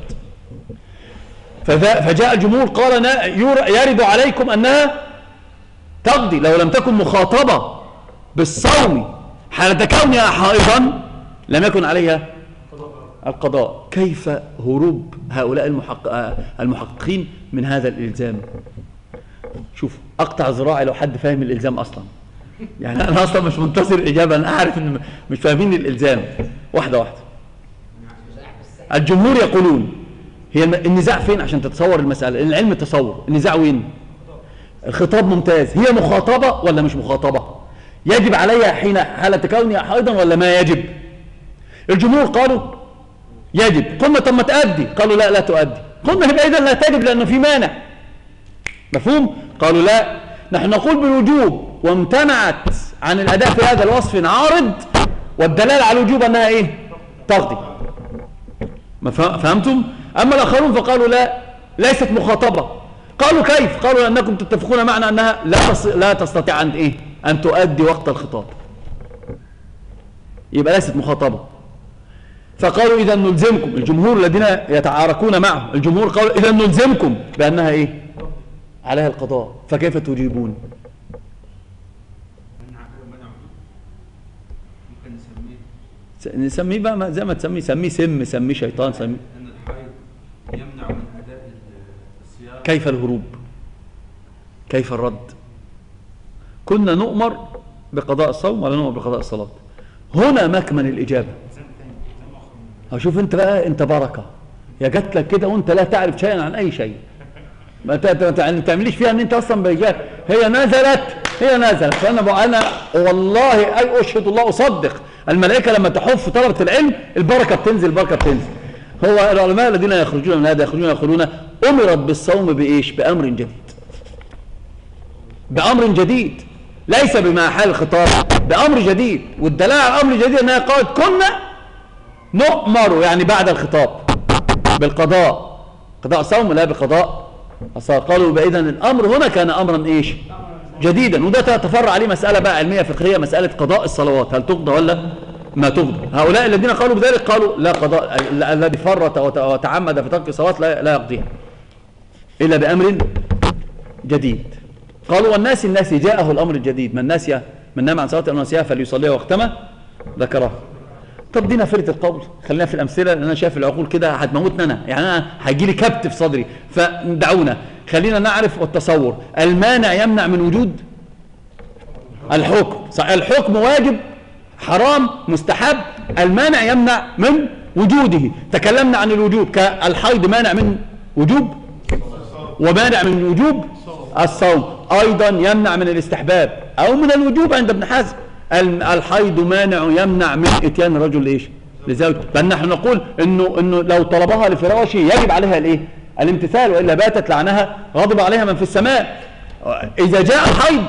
فجاء الجمهور قال يرد عليكم أنها تقضي لو لم تكن مخاطبة بالصوم حالة كونها حائضا لم يكن عليها القضاء. كيف هروب هؤلاء المحقق المحققين من هذا الإلزام؟ شوف أقطع ذراعي لو حد فاهم الإلزام أصلا، يعني أنا أصلا مش منتظر إجابة، أنا أعرف إن مش فاهمين الإلزام. واحدة واحدة. الجمهور يقولون هي النزاع فين عشان تتصور المسألة؟ لأن العلم التصور. النزاع وين؟ الخطاب ممتاز، هي مخاطبة ولا مش مخاطبة؟ يجب عليها حين حالة كونها حائضا ولا ما يجب؟ الجمهور قالوا يجب. قلنا طب ما تؤدي، قالوا لا لا تؤدي. قلنا يبقى إذا لا تجب لأنه في مانع. مفهوم؟ قالوا لا، نحن نقول بالوجوب وامتنعت عن الأداء في هذا الوصف عارض، والدلالة على الوجوب أنها إيه؟ تقضي. ما فهمتم؟ أما الآخرون فقالوا لا ليست مخاطبة. قالوا كيف؟ قالوا أنكم تتفقون معنا أنها لا لا تستطيع أن إيه؟ أن تؤدي وقت الخطاب، يبقى ليست مخاطبة. فقالوا إذا نلزمكم، الجمهور الذين يتعاركون معه الجمهور قالوا إذا نلزمكم بأنها إيه؟ عليها القضاء. فكيف تجيبون؟ نسميه بقى زي ما تسميه، سميه سم، سميه شيطان، سميه. أن الحيض يمنع من أداء الصيام. كيف الهروب؟ كيف الرد؟ كنا نؤمر بقضاء الصوم ولا نؤمر بقضاء الصلاة؟ هنا مكمن الإجابة. هشوف أنت بقى، أنت بركة يا جات لك كده وأنت لا تعرف شيئا عن أي شيء، ما تعمليش فيها أن أنت أصلا بإجابة. هي نزلت هي نزلت فأنا أنا والله أي أشهد الله أصدق الملائكة لما تحف طلبة العلم البركة بتنزل، البركة بتنزل. هو العلماء الذين يخرجون من هذا يخرجون يقولون أمرت بالصوم بإيش؟ بأمر جديد، بأمر جديد ليس بما حال الخطاب، بأمر جديد. والدلالة على الأمر الجديد أنها قالت كنا نؤمر يعني بعد الخطاب بالقضاء، قضاء صوم لا بقضاء الصلاة. قالوا إذا الأمر هنا كان أمرا إيش؟ جديدا. وده تتفرع عليه مسألة بقى علمية فقهية، مسألة قضاء الصلوات هل تقضى ولا ما تقضى. هؤلاء الذين قالوا بذلك قالوا لا قضاء، الذي فرط وتعمد في ترك الصلاة لا, لا يقضيها إلا بأمر جديد. قالوا والناس الناس جاءه الأمر الجديد، من نسي من نام عن صلاة أو نسيها فليصليها وقتما ذكرها. طب دينا فرقة القول، خلينا في الأمثلة لأن أنا شايف العقول كده هتموتنا أنا، يعني أنا هيجي لي كبت في صدري. فدعونا خلينا نعرف والتصور. المانع يمنع من وجود الحكم، الحكم واجب حرام مستحب، المانع يمنع من وجوده. تكلمنا عن الوجوب كالحيض مانع من وجوب ومانع من وجوب الصوم، أيضا يمنع من الاستحباب أو من الوجوب عند ابن حزم. الحيض مانع يمنع من اتيان الرجل ايش؟ لزوجته. بل نحن نقول انه انه لو طلبها لفراشه يجب عليها الايه؟ الامتثال، والا باتت لعنها غضب عليها من في السماء. اذا جاء الحيض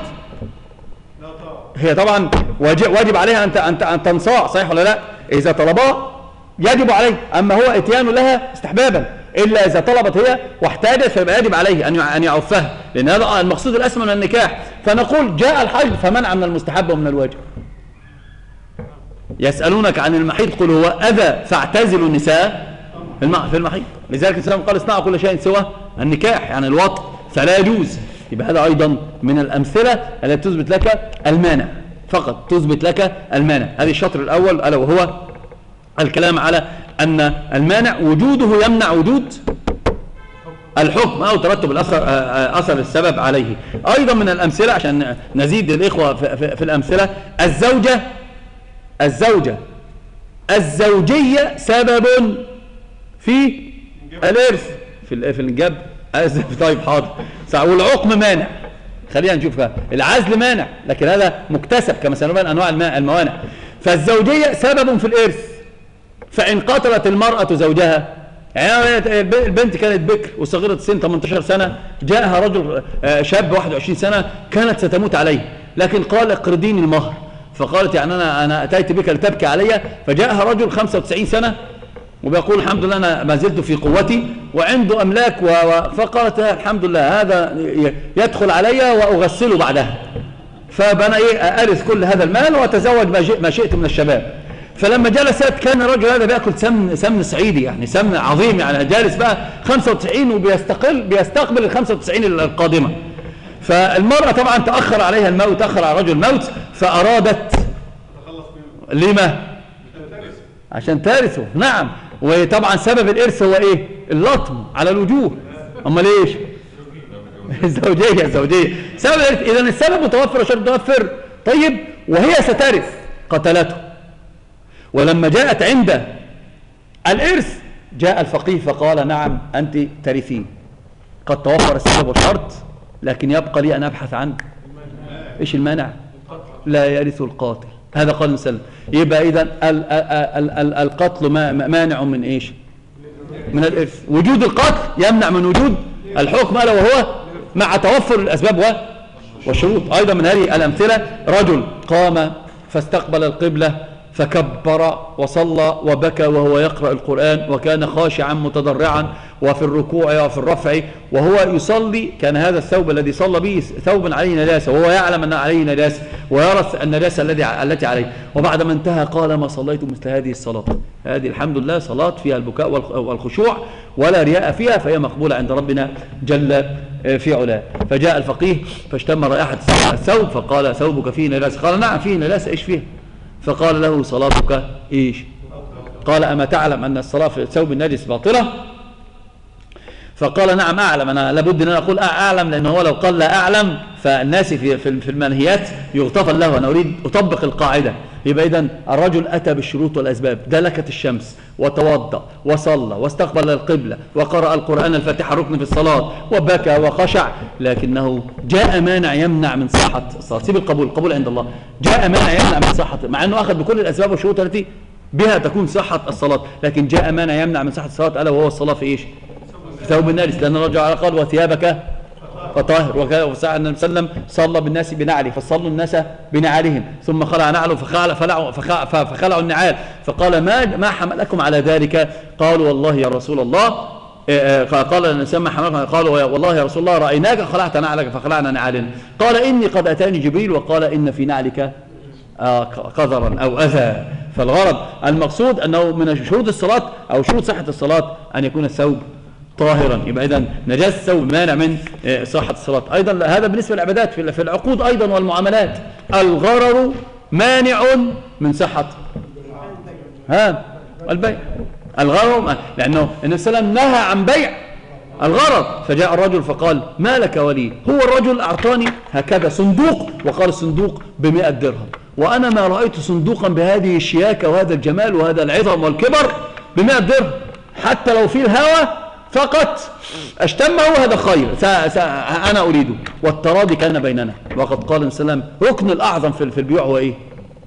هي طبعا واجب عليها ان ان ان تنصاع، صحيح ولا لا؟ اذا طلبها يجب عليه، اما هو اتيان لها استحبابا، الا اذا طلبت هي واحتاجت فيبقى يجب عليه ان ان يعفها، لان هذا المقصود الاسمى من النكاح. فنقول جاء الحيض فمنع من المستحب ومن الواجب. يسألونك عن المحيض قل هو أذى فاعتزلوا النساء في المحيض. لذلك الإسلام قال اصنعوا كل شيء سوى النكاح، يعني الوطء فلا يجوز. يبقى هذا أيضا من الأمثلة التي تثبت لك المانع، فقط تثبت لك المانع. هذه الشطر الأول ألا وهو الكلام على أن المانع وجوده يمنع وجود الحكم أو ترتب الأثر أثر السبب عليه. أيضا من الأمثلة عشان نزيد الإخوة في الأمثلة، الزوجة الزوجة الزوجية سبب في الإرث في في الجب. طيب حاضر. والعقم مانع، خلينا نشوفها. العزل مانع لكن هذا مكتسب كما سنبين أنواع الموانع. فالزوجية سبب في الإرث، فإن قتلت المرأة زوجها يعني البنت كانت بكر وصغيرة السن ثمانية عشر سنة، جاءها رجل شاب واحد وعشرين سنة كانت ستموت عليه، لكن قال اقرضيني المهر، فقالت يعني أنا أنا أتيت بك لتبكي علي. فجاءها رجل خمسة وتسعين سنة وبيقول الحمد لله أنا ما زلت في قوتي وعنده أملاك و... فقالت الحمد لله هذا يدخل علي وأغسله بعدها، فبنا إيه أرث كل هذا المال وأتزوج ما شئت من الشباب. فلما جلست كان الرجل هذا بياكل سمن سمن صعيدي، يعني سمن عظيم، يعني جالس بقى خمسة وتسعين وبيستقل بيستقبل ال خمسة وتسعين القادمة. فالمرأة طبعا تأخر عليها الموت، تأخر على الرجل الموت، فأرادت لما؟ عشان ترثه. نعم، وطبعا سبب الإرث هو إيه؟ اللطم على الوجوه. أما ليش؟ الزوجية الزوجية سبب الإرث. إذا السبب متوفر والشرط متوفر. طيب وهي سترث، قتلته. ولما جاءت عند الإرث جاء الفقيه فقال نعم أنت ترثين، قد توفر السبب والشرط، لكن يبقى لي أن أبحث عن إيش المانع؟ لا يرث القاتل. هذا قال نسلم. يبقى إذن القتل مانع من إيش؟ من الإرث. وجود القتل يمنع من وجود الحكم، ألا وهو مع توفر الأسباب والشروط. أيضا من هذه الأمثلة رجل قام فاستقبل القبلة فكبر وصلى وبكى وهو يقرأ القرآن، وكان خاشعا متضرعا وفي الركوع وفي الرفع وهو يصلي. كان هذا الثوب الذي صلى به ثوب عليه نجاسة، وهو يعلم أن عليه نجاسة ويرث النجاسة التي عليه. وبعد ما انتهى قال ما صليت مثل هذه الصلاة. هذه الحمد لله صلاة فيها البكاء والخشوع ولا رياء فيها، فهي مقبولة عند ربنا جل في علاه. فجاء الفقيه فاشتم رائحة الثوب فقال ثوبك فيه نجاسة؟ قال نعم فيه نجاسة. ايش فيه؟ فقال له صلاتك ايش؟ قال اما تعلم ان الصلاة في ثوب النجس باطلة؟ فقال نعم اعلم. انا لابد ان انا اقول اعلم، لانه هو لو قال لا اعلم فالناس في في المنهيات يغتفر له. انا اريد اطبق القاعدة. يبقى اذن الرجل اتى بالشروط والاسباب، دلكت الشمس وتوضأ وصلى واستقبل القبلة وقرأ القرآن الفاتحة ركن في الصلاة وبكى وخشع، لكنه جاء مانع يمنع من صحة الصلاة. سيب القبول، القبول عند الله. جاء مانع يمنع من صحة، مع انه اخذ بكل الاسباب والشروط التي بها تكون صحة الصلاة، لكن جاء مانع يمنع من صحة الصلاة، الا وهو الصلاة في ايش؟ في ثوب النجس. لان الرجل قال وثيابك فطاهر. وساعة النبي صلى الله عليه وسلم صلى بالناس بنعله فصلوا الناس بنعالهم، ثم خلع نعله فخلعوا, فخلعوا النعال، فقال ما ما حملكم على ذلك؟ قالوا والله يا رسول الله، قال النبي صلى الله عليه وسلم قالوا والله يا رسول الله رأيناك خلعت نعلك فخلعنا نعالنا. قال إني قد أتاني جبريل وقال إن في نعلك قذرا أو أذى. فالغرض المقصود أنه من شروط الصلاة أو شروط صحة الصلاة أن يكون الثوب طاهرا. يبقى إذن نجاسة الثوب مانع من صحة الصلاة. أيضا هذا بالنسبة للعبادات. في العقود أيضا والمعاملات الغرر مانع من صحة ها البيع. الغرر لأنه النبي صلى الله عليه وسلم نهى عن بيع الغرر. فجاء الرجل فقال ما لك ولي؟ هو الرجل أعطاني هكذا صندوق، وقال الصندوق بمئة درهم، وأنا ما رأيت صندوقا بهذه الشياكة وهذا الجمال وهذا العظم والكبر بمئة درهم، حتى لو في الهوى فقط اشتمه هذا خير أنا أريده. والتراضي كان بيننا. وقد قال النبي صلى الله عليه وسلم ركن الأعظم في البيع هو إيه؟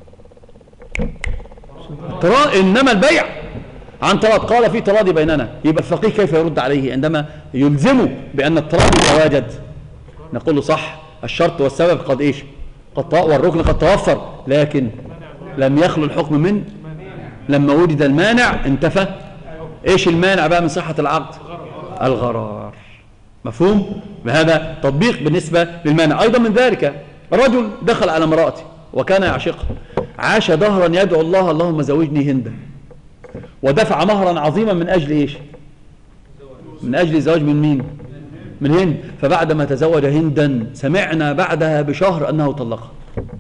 التراضي. إنما البيع عن تراضي. قال في تراضي بيننا. يبقى الفقيه كيف يرد عليه عندما يلزمه بأن التراضي تواجد؟ نقول له صح، الشرط والسبب قد إيش؟ قد والركن قد توفر، لكن لم يخلو الحكم من لما وجد المانع انتفى. ايش المانع بقى من صحة العقد؟ الغرار. مفهوم؟ بهذا تطبيق بالنسبة للمانع. ايضا من ذلك رجل دخل على امرأته وكان يعشقها، عاش دهرا يدعو الله اللهم زوجني هندا، ودفع مهرا عظيما من اجل ايش؟ من اجل الزواج من مين؟ من هند. فبعدما تزوج هندا سمعنا بعدها بشهر انه طلقها.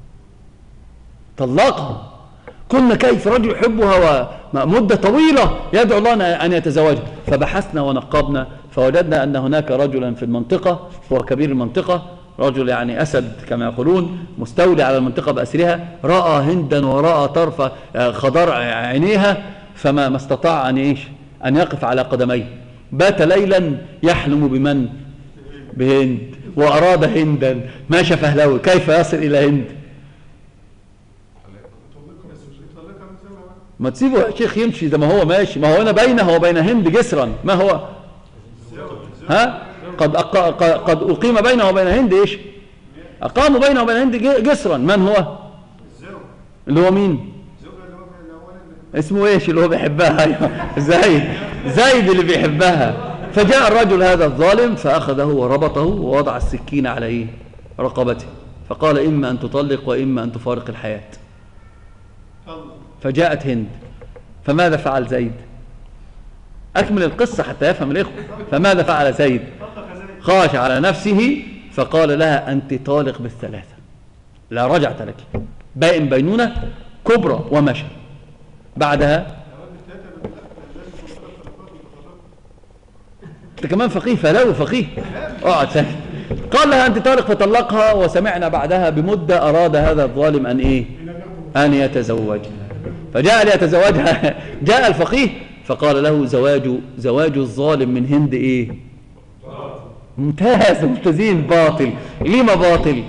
طلقها. قلنا كيف رجل يحبها ومدة طويلة يدعو الله أن يتزوجها. فبحثنا ونقبنا فوجدنا أن هناك رجلا في المنطقة هو كبير المنطقة، رجل يعني أسد كما يقولون، مستولي على المنطقة بأسرها، رأى هندا ورأى طرف خضار عينيها فما ما استطاع أن يعيش أن يقف على قدميه. بات ليلا يحلم بمن؟ بهند. وأراد هندا ما شفه له. كيف يصل إلى هند؟ ما تسيبه يا شيخ يمشي زي ما هو ماشي. ما هو هنا بينه وبين هند جسرا، ما هو؟ ها قد أق... قد أقيم بينه وبين هند إيش؟ أقاموا بينه وبين هند جسرا. من هو؟ اللي هو مين؟ اسمه إيش اللي هو بيحبها؟ أيوه زيد، زيد اللي بيحبها. فجاء الرجل هذا الظالم فأخذه وربطه ووضع السكين على إيه؟ رقبته، فقال إما أن تطلق وإما أن تفارق الحياة. فجاءت هند، فماذا فعل زيد؟ أكمل القصة حتى يفهم الإخوة. فماذا فعل زيد؟ خاش على نفسه فقال لها أنت طالق بالثلاثة لا رجعت لك، بائن بينونة كبرى، ومشى. بعدها انت كمان فقيه، فلو فقيه اقعد سهل. قال لها أنت طالق فطلقها، وسمعنا بعدها بمدة أراد هذا الظالم أن إيه؟ أن يتزوجها. فجاء ليتزوجها جاء الفقيه فقال له زواج زواج الظالم من هند إيه؟ ممتاز، ممتازين. باطل. لما باطل؟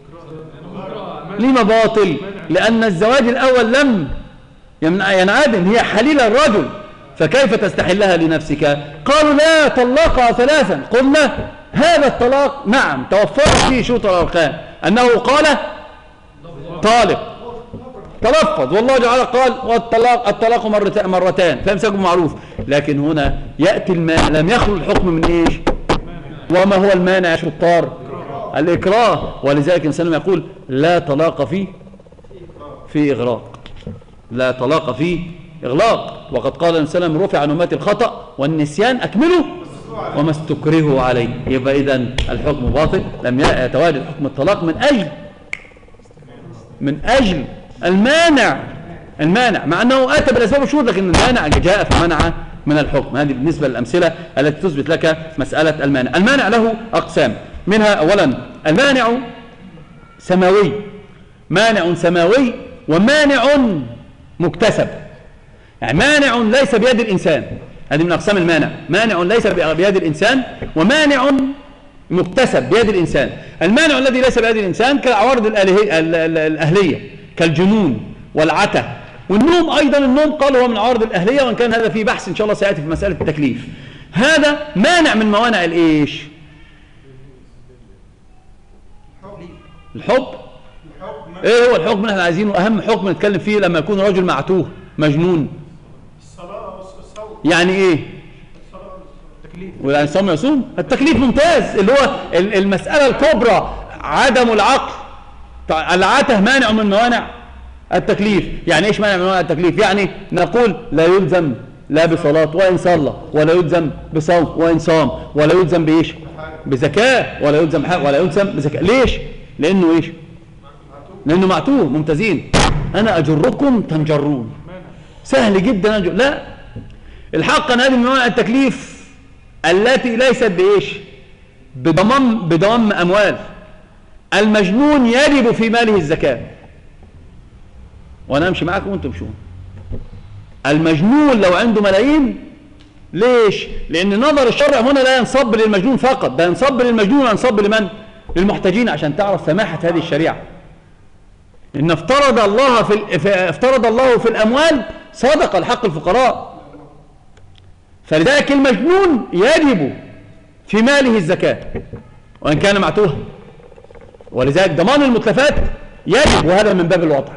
لما باطل؟ لأن الزواج الأول لم ينعدم، هي حليل الرجل، فكيف تستحلها لنفسك؟ قالوا لا طلقها ثلاثا. قلنا هذا الطلاق نعم توفر فيه شروط الأركان، أنه قال طالق تلفظ، والله تعالى قال والطلاق الطلاق مرتان فامسكوا بمعروف. لكن هنا يأتي المانع، لم يخلو الحكم من إيش؟ وما هو المانع يا شطار؟ الإكراه. ولذلك الإنسان يقول لا طلاق فيه في إغراق، لا طلاق فيه إغلاق. وقد قال الإنسان رفع عن أمتي الخطأ والنسيان أكمله وما استكرهوا عليه. يبقى إذن الحكم باطل، لم يتواجد حكم الطلاق من أجل من أجل المانع المانع مع أنه أتى بالأسباب والشروط، لكن المانع جاء فمنع من الحكم. هذه بالنسبة للأمثلة التي تثبت لك مسألة المانع. المانع له أقسام، منها أولا المانع سماوي، مانع سماوي ومانع مكتسب. يعني مانع ليس بيد الإنسان، هذه من أقسام المانع. مانع ليس بيد الإنسان ومانع مكتسب بيد الإنسان. المانع الذي ليس بيد الإنسان كالعوارض الأهلية كالجنون والعته والنوم. أيضا النوم قال هو من عوارض الأهلية، وإن كان هذا فيه بحث إن شاء الله سيأتي في مسألة التكليف. هذا مانع من موانع الإيش؟ الحب. إيه هو الحكم اللي احنا عايزينه؟ أهم حكم نتكلم فيه لما يكون رجل معتوه مجنون. يعني إيه؟ ويعني صوم يصوم. التكليف ممتاز، اللي هو المسألة الكبرى عدم العقل. العته مانع من موانع التكليف. يعني ايش مانع من موانع التكليف؟ يعني نقول لا يلزم لا بصلاة وإن صلى، ولا يلزم بصوم وإن صام، ولا يلزم بإيش؟ بزكاة، ولا يلزم حق، ولا يلزم بزكاة. ليش؟ لأنه إيش؟ لأنه معتوه. ممتازين. أنا أجركم تنجرون، سهل جدا أجر. لا، الحق أن هذه من موانع التكليف التي ليست بإيش؟ بضمان بضمان أموال. المجنون يجب في ماله الزكاة، وأنا أمشي معكم وأنتم تمشون. المجنون لو عنده ملايين، ليش؟ لأن نظر الشرع هنا لا ينصب للمجنون فقط، ده ينصب للمجنون وينصب لمن؟ للمحتاجين، عشان تعرف سماحة هذه الشريعة. إن افترض الله في افترض الله في الأموال صدقة لحق الفقراء، فلذلك المجنون يجب في ماله الزكاة وإن كان معتوها. ولذلك ضمان المتلفات يجب، وهذا من باب الوضع.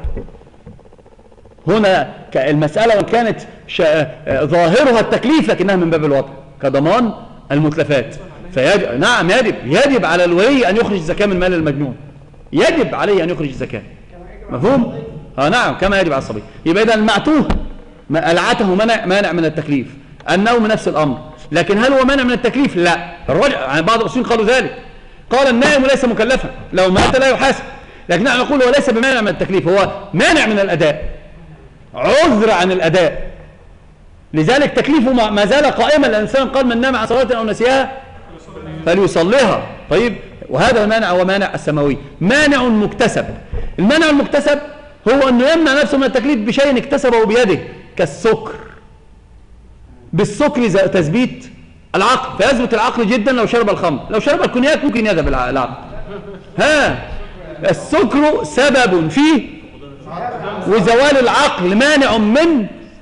هنا المسألة وإن كانت ظاهرها التكليف لكنها من باب الوضع كضمان المتلفات. فيجب، نعم يجب يجب على الولي أن يخرج الزكاة من مال المجنون، يجب عليه أن يخرج الزكاة. مفهوم؟ اه نعم، كما يجب على الصبي. يبقى إذا المعتوه العته مانع مانع من التكليف. النوم نفس الأمر، لكن هل هو مانع من التكليف؟ لا. الرجع بعض الأصوليين قالوا ذلك، قال النائم ليس مكلفا، لو مات لا يحاسب. لكن نحن نقول هو ليس بمانع من التكليف، هو مانع من الأداء، عذر عن الأداء. لذلك تكليفه ما زال قائما. الإنسان قال من نام عن صلاة أو نسيها فليصليها. طيب، وهذا مانع هو مانع السماوي. مانع مكتسب. المانع المكتسب هو أنه يمنع نفسه من التكليف بشيء اكتسبه بيده، كالسكر. بالسكر تثبيت العقل، فيثبت العقل جدا لو شرب الخمر. لو شرب الكونياك ممكن يذهب العقل. ها، السكر سبب فيه وزوال العقل مانع من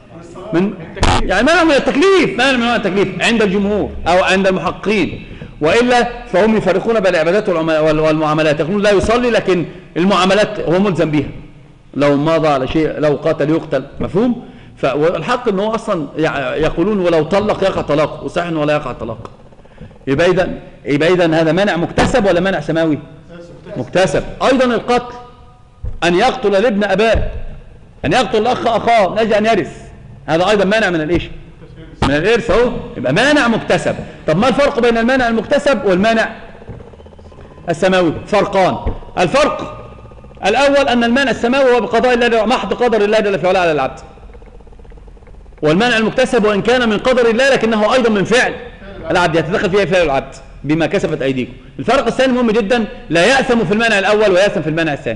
من يعني مانع من التكليف، مانع من التكليف عند الجمهور أو عند المحققين، وإلا فهم يفرقون بين العبادات والمعاملات، يقولون لا يصلي لكن المعاملات هو ملزم بها، لو ماضى على شيء، لو قاتل يقتل، مفهوم؟ فالحق ان هو اصلا يقولون ولو طلق يقع طلاق، وصحيح انه ولا يقع طلاق. يبقى اذا يبقى اذا هذا مانع مكتسب ولا مانع سماوي؟ مكتسب. ايضا القتل، ان يقتل الابن اباه، ان يقتل الاخ اخاه من اجل ان يرث، هذا ايضا مانع من الايش؟ من الارث اهو، يبقى مانع مكتسب. طب ما الفرق بين المانع المكتسب والمانع السماوي؟ فرقان. الفرق الاول ان المانع السماوي هو بقضاء الله، محض قدر الله جل في علاه على العبد، والمانع المكتسب وان كان من قدر الله لكنه ايضا من فعل العبد، يتدخل فيها فعل العبد بما كسبت ايديكم. الفرق الثاني مهم جدا، لا يأثم في المانع الاول ويأثم في المانع الثاني.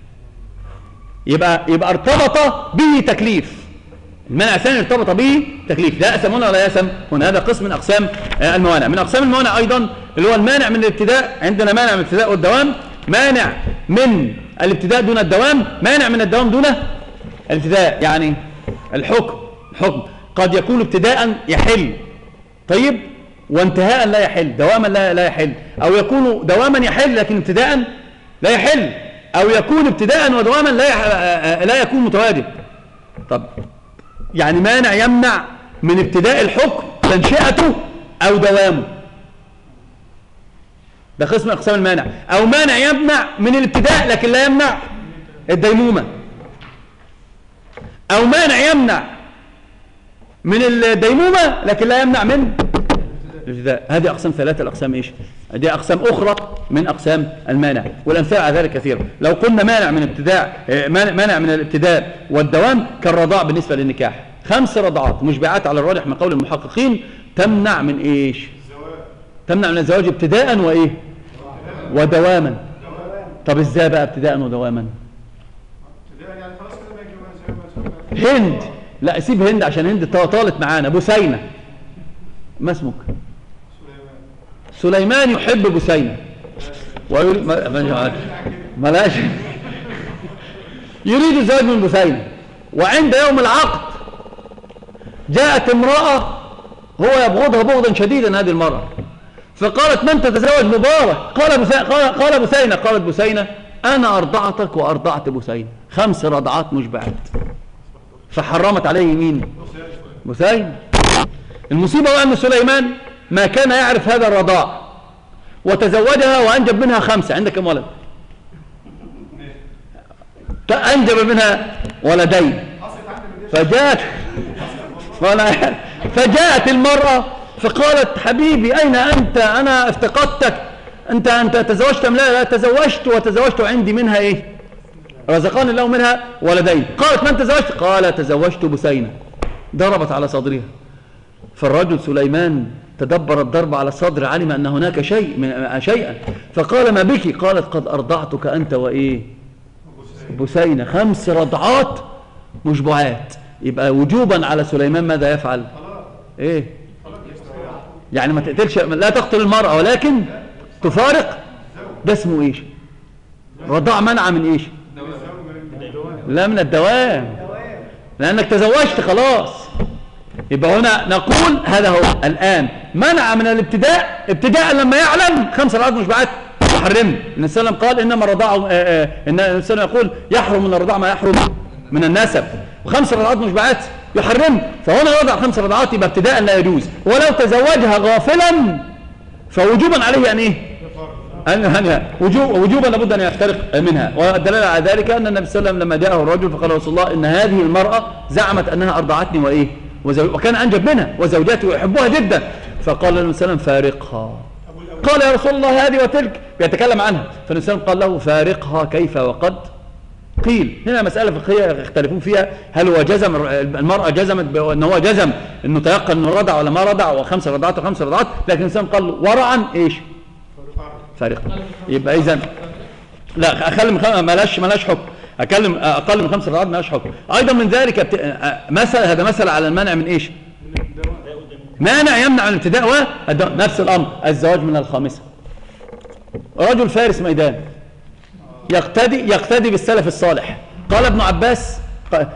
يبقى يبقى ارتبط به تكليف، المانع الثاني ارتبط به تكليف، لا يأثم هنا ولا يأثم هنا. هذا قسم من اقسام الموانع. من اقسام الموانع ايضا اللي هو المانع من الابتداء، عندنا مانع من الابتداء والدوام، مانع من الابتداء دون الدوام، مانع من الدوام دون الابتداء. يعني الحكم الحكم قد يكون ابتداء يحل طيب، وانتهاء لا يحل، دواما لا لا يحل، او يكون دواما يحل لكن ابتداء لا يحل، او يكون ابتداء ودواما لا لا يكون متواجد. طب يعني مانع يمنع من ابتداء الحكم تنشئته او دوامه، ده قسم اقسام المانع. او مانع يمنع من الابتداء لكن لا يمنع الديمومه، او مانع يمنع من الديمومه لكن لا يمنع من الابتداء. هذه اقسام ثلاثه، الاقسام ايش؟ دي اقسام اخرى من اقسام المانع، والامثله على ذلك كثيره. لو قلنا مانع من ابتداء، مانع من الابتداء والدوام كالرضاع بالنسبه للنكاح، خمس رضعات مشبعات على الراجح من قول المحققين تمنع من ايش؟ تمنع من الزواج ابتداء وايه؟ ودواما. طب ازاي بقى ابتداء ودواما؟ هند، لا سيب هند عشان هند طالت معانا. بثينة، ما اسمك؟ سليمان يحب بثينة ويريد ملاش يريد الزواج من بثينة، وعند يوم العقد جاءت امرأة هو يبغضها بغضا شديدا هذه المرأة، فقالت من تتزوج مبارك؟ قال بثينة، قال بثينة، قالت بثينة أنا أرضعتك وأرضعت بثينة، خمس رضعات مشبعات، فحرمت عليه مين؟ بثينة. المصيبة بقى أن سليمان ما كان يعرف هذا الرضاع وتزوجها وأنجب منها خمسة. عندك كم ولد؟ أنجب منها ولدين. فجاءت فجاءت المرأة فقالت حبيبي أين أنت؟ أنا افتقدتك، أنت أنت تزوجت أم لا؟ لا تزوجت، وتزوجت عندي منها إيه؟ رزقني الله منها ولدين. قالت من تزوجت؟ قال تزوجت بثينة. ضربت على صدرها، فالرجل سليمان تدبر الضرب على الصدر، علم أن هناك شيء من شيئا، فقال ما بك؟ قالت قد أرضعتك أنت وإيه؟ بثينة، خمس رضعات مشبعات. يبقى وجوبا على سليمان ماذا يفعل؟ إيه؟ يعني ما تقتلش، لا تقتل المرأة ولكن تفارق. ده اسمه إيش؟ رضاع منع من إيش؟ لا من الدوام، لأنك تزوجت خلاص. يبقى هنا نقول هذا هو الآن منع من الابتداء، ابتداء لما يعلم خمس رضعات مشبعات يحرم. النبي صلى الله عليه وسلم قال إنما الرضاع، النبي صلى الله عليه وسلم يقول يحرم من الرضاع ما يحرم من النسب، وخمس رضعات مشبعات يحرم. فهنا وضع خمس رضعات يبقى ابتداء لا يجوز، ولو تزوجها غافلا فوجوبا عليه أن إيه؟ أن وجوبا لابد أن يفترق منها. والدلالة على ذلك أن النبي صلى الله عليه وسلم لما جاءه الرجل فقال رسول الله إن هذه المرأة زعمت أنها أرضعتني وإيه؟ وكان أنجب منها وزوجاته يحبوها جدا، فقال النبي صلى الله عليه وسلم فارقها. قال يا رسول الله هذه وتلك، بيتكلم عنها، فالنبي صلى الله عليه وسلم قال له فارقها كيف وقد قيل. هنا مسألة فقهية يختلفون فيها، هل هو جزم المرأة جزمت بأن هو جزم أنه تيقن أنه رضع ولا ما رضع، وخمس رضعات وخمس رضعات، لكن الإنسان قال له ورعا إيش؟ فارقها. يبقى إذن لا أخلي من ملاش ملاش حكم، أكلم أقل من خمس رضعات ملاش حكم. أيضا من ذلك مثل، هذا مثل على المانع من إيش؟ مانع يمنع من الابتداء ونفس الأمر الزواج من الخامسة. رجل فارس ميدان يقتدي يقتدي بالسلف الصالح. قال ابن عباس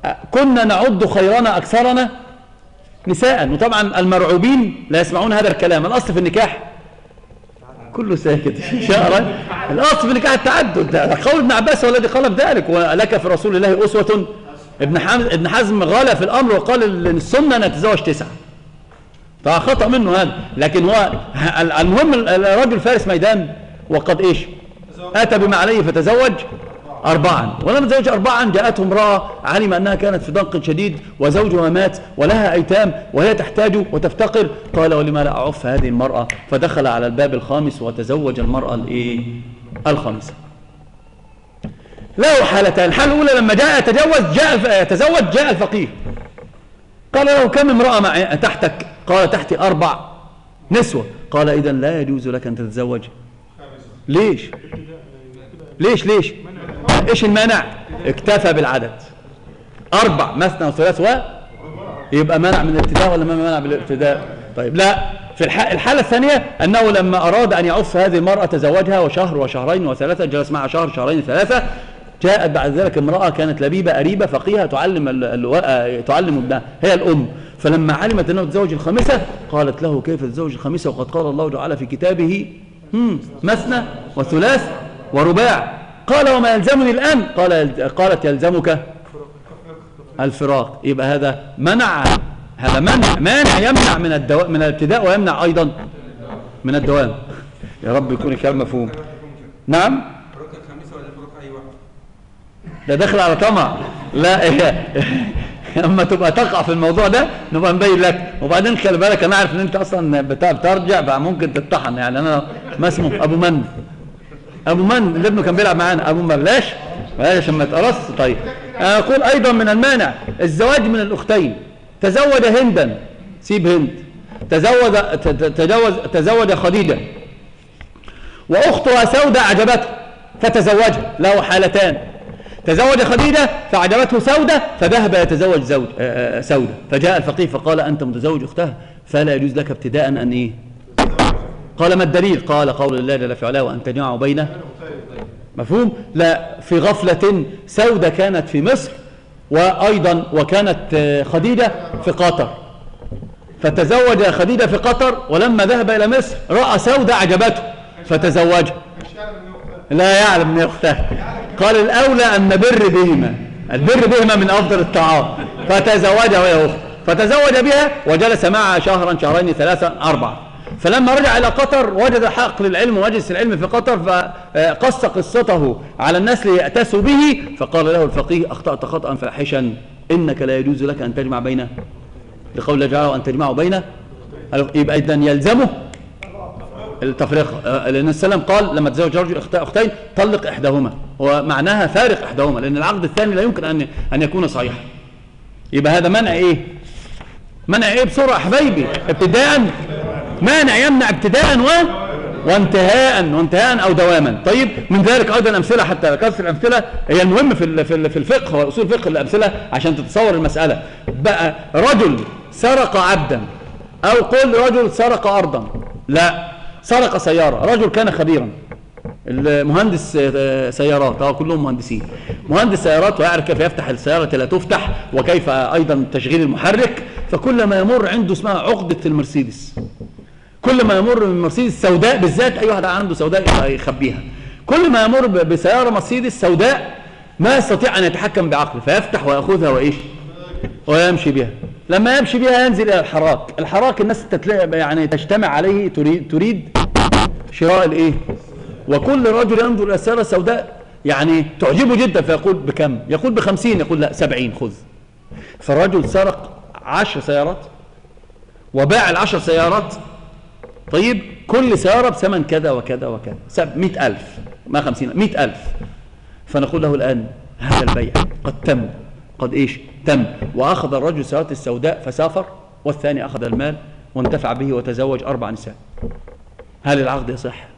كنا نعد خيرنا أكثرنا نساء. وطبعا المرعوبين لا يسمعون هذا الكلام. الأصل في النكاح كله ساكت إن شاء الله. الأصل في النكاح التعدد، قول ابن عباس هو الذي قال بذلك، ولك في رسول الله أسوة. ابن حزم ابن حزم غلا في الأمر وقال السنة نتزوج تسعة، فخطأ منه هذا. لكن هو المهم الرجل فارس ميدان وقد إيش أتى بما عليه فتزوج أربعا، ولما تزوج أربعا جاءته امرأة علم أنها كانت في ضنك شديد وزوجها مات ولها أيتام وهي تحتاج وتفتقر، قال ولما لا أعف هذه المرأة، فدخل على الباب الخامس وتزوج المرأة الإيه الخامسة. له حالتان. الحالة الأولى لما جاء يتجوز جاء يتزوج جاء الفقيه قال له كم امرأة معي تحتك؟ قال تحتي أربع نسوة. قال إذا لا يجوز لك أن تتزوج. ليش ليش ليش إيش المانع؟ اكتفى بالعدد أربع مثنى وثلاث و يبقى منع من الابتداء ولا ما منع بالابتداء؟ طيب لا. في الحالة الثانية أنه لما أراد أن يعف هذه المرأة تزوجها وشهر وشهرين وثلاثة، جلس معها شهر شهرين ثلاثة. جاءت بعد ذلك امرأة كانت لبيبة أريبة فقيهة تعلم ال... تعلم ابنها، هي الأم. فلما علمت أنه تزوج الخامسة قالت له كيف تزوج الخامسة وقد قال الله تعالى في كتابه مثنى وثلاث ورباع. قال وما يلزمني الآن؟ قال قالت يلزمك الفراق. يبقى هذا منع، هذا منع مانع يمنع من الدو... من الابتداء ويمنع أيضا من الدوام. يا رب يكون الكلام مفهوم. نعم ده داخل على طمع. لا إيه. اما تبقى تقع في الموضوع ده نبقى نبين لك. وبعدين خلي بالك انا عارف ان انت اصلا بترجع فممكن تتطحن. يعني انا ما اسمه ابو من ابو من اللي ابنه كان بيلعب معانا ابو ما بلاش بلاش عشان ما يتقرص. طيب انا اقول ايضا من المانع الزواج من الاختين. تزوج هندا، سيب هند، تزوج تجوز تزوج خديجه واختها سودة عجبته فتزوجها. له حالتان. تزوج خديجة فعجبته سودة فذهب يتزوج زوج سودة، فجاء الفقيه فقال أنت متزوج أختها فلا يجوز لك ابتداء أن إيه؟ قال ما الدليل؟ قال قول الله جل في علاه وأن تجمعوا بين. مفهوم؟ لا. في غفلة سودة كانت في مصر وأيضا وكانت خديجة في قطر، فتزوج خديجة في قطر ولما ذهب إلى مصر رأى سودة عجبته فتزوجها. لا يعلم من أختها. قال الأولى أن نبر بهما، البر بهما من أفضل الطعام، فتزوجها وهي أخت، فتزوج بها وجلس معها شهرا شهرين ثلاثا أربعة. فلما رجع إلى قطر وجد حقل العلم ومجلس العلم في قطر فقص قصته على الناس ليأتسوا به. فقال له الفقيه أخطأت خطأ فاحشا، إنك لا يجوز لك أن تجمع بين، لقول الله تعالى وأن تجمعوا بين. يبقى إذن يلزمه التفريق، لأن السلام قال لما تزوج رجل أختين طلق إحداهما، ومعناها فارق إحداهما، لأن العقد الثاني لا يمكن أن أن يكون صحيحا. يبقى هذا منع إيه؟ منع إيه بسرعة حبايبي؟ ابتداء، مانع يمنع ابتداء و... وانتهاء وانتهاء أو دواما. طيب من ذلك أيضا الأمثلة، حتى كثر الأمثلة هي المهم في في الفقه وأصول الفقه الأمثلة عشان تتصور المسألة. بقى رجل سرق عبدا أو قل رجل سرق أرضا، لا، سرق سيارة. رجل كان خبيرا، المهندس سيارات، اه كلهم مهندسين، مهندس سيارات ويعرف كيف يفتح السيارة لا تفتح وكيف أيضا تشغيل المحرك. فكل ما يمر عنده اسمها عقدة المرسيدس، كل ما يمر من مرسيدس سوداء بالذات، أي واحد عنده سوداء يخبيها، كل ما يمر بسيارة مرسيدس سوداء ما يستطيع أن يتحكم بعقله فيفتح ويأخذها وإيش ويمشي بها. لما يمشي بها ينزل إلى الحراك. الحراك الناس يعني تجتمع عليه، تريد, تريد شراء الإيه، وكل رجل ينظر إلى السيارة السوداء يعني تعجبه جدا فيقول بكم؟ يقول بخمسين، يقول لا سبعين خذ. فالرجل سرق عشر سيارات وباع العشر سيارات. طيب كل سيارة بثمن كذا وكذا وكذا، مئة ألف، ما خمسين، مئة ألف. فنقول له الآن هذا البيع قد تم، قد إيش تم، وأخذ الرجل السيارات السوداء فسافر، والثاني أخذ المال وانتفع به وتزوج أربع نساء. هل العقد يصح؟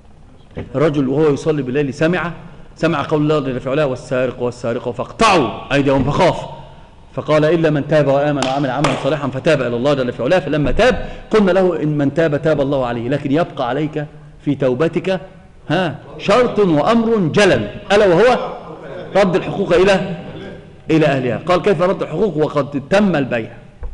رجل وهو يصلي بالليل سمع سمع قول الله جل في علاه والسارق والسارقة فاقطعوا أيديهم، فخاف فقال إلا من تاب وآمن وعمل عملا صالحا فتاب إلى الله جل في علاه. فلما تاب قلنا له إن من تاب تاب الله عليه، لكن يبقى عليك في توبتك ها شرط وأمر جلل، ألا وهو رد الحقوق إلى إلى أهلها. قال كيف رد الحقوق وقد تم البيع؟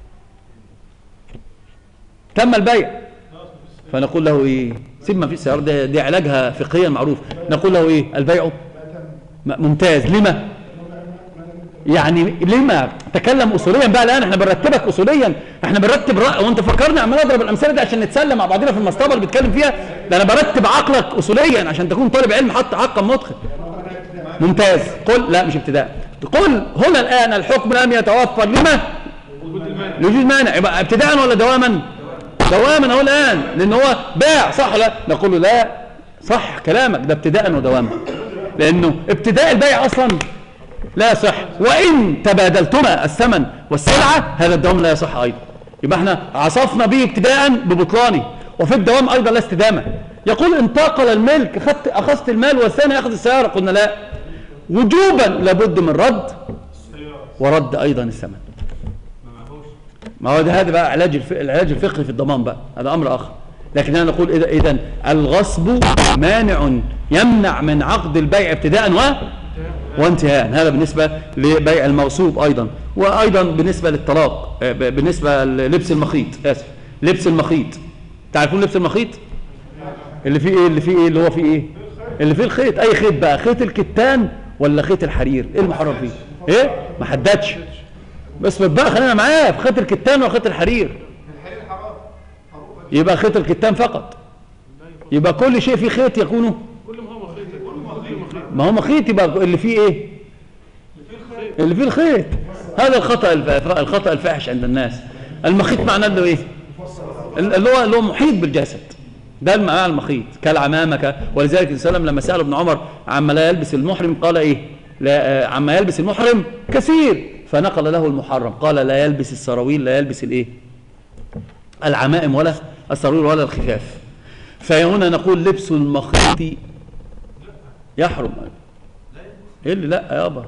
تم البيع. فنقول له إيه؟ سيب ما في السيارة، دي, دي علاجها فقهيا معروف. نقول له إيه؟ البيع ممتاز. لما؟ يعني لما؟ تكلم أصوليا بقى الآن، احنا بنرتبك أصوليا، احنا بنرتب رأي، وانت فكرني عمال اضرب الأمثلة دي عشان نتسلى مع بعضنا في المصطبة اللي بيتكلم فيها، ده انا برتب عقلك أصوليا عشان تكون طالب علم حتى عقا متقن. ممتاز. قل لا مش ابتداء، قل هنا الآن الحكم لم يتوفر لما؟ لوجود مانع. يبقى ابتداء ولا دواما؟ دواما اهو الآن، لأن هو باع صح لا؟ نقول له لا صح كلامك، ده ابتداء ودواما، لأنه ابتداء البيع أصلا لا يصح، وإن تبادلتما الثمن والسلعة هذا الدوام لا يصح أيضا. يبقى احنا عصفنا به ابتداء ببطلانه، وفي الدوام أيضا لا استدامة. يقول انتقل الملك، أخذت, أخذت المال والثاني أخذ السيارة، قلنا لا، وجوبا لابد من رد ورد أيضا الثمن. ما هو ده هذا بقى علاج الف... العلاج الفقهي في الضمان بقى، هذا أمر آخر. لكن أنا نقول إذا إذن الغصب مانع يمنع من عقد البيع ابتداء و وانتهاء. هذا بالنسبة لبيع المغصوب أيضا. وأيضا بالنسبة للطلاق، بالنسبة للبس المخيط، آسف لبس المخيط. تعرفون لبس المخيط اللي فيه ايه؟ اللي فيه ايه؟ اللي هو فيه ايه؟ اللي فيه الخيط. اي خيط بقى؟ خيط الكتان ولا خيط الحرير؟ ايه المحرم فيه؟ ايه؟ ما حددش، بس بقى خلينا معاه في خيط الكتان ولا خيط الحرير. يبقى خيط الكتان فقط. يبقى كل شيء فيه خيط يكون ما هو مخيط، يبقى اللي فيه ايه؟ اللي فيه الخيط. هذا الخطأ الخطأ الفاحش عند الناس. المخيط معناه له ايه؟ اللي هو اللي هو محيط بالجسد، ده معنى المخيط كالعمامة. ولذلك النبي صلى الله عليه وسلم لما سأل ابن عمر عما لا يلبس المحرم قال ايه؟ لا عما يلبس المحرم كثير، فنقل له المحرم، قال لا يلبس السراويل، لا يلبس الايه؟ العمائم ولا السراويل ولا الخفاف. فهنا نقول لبس المخيط يحرم. ايه اللي لا يابا؟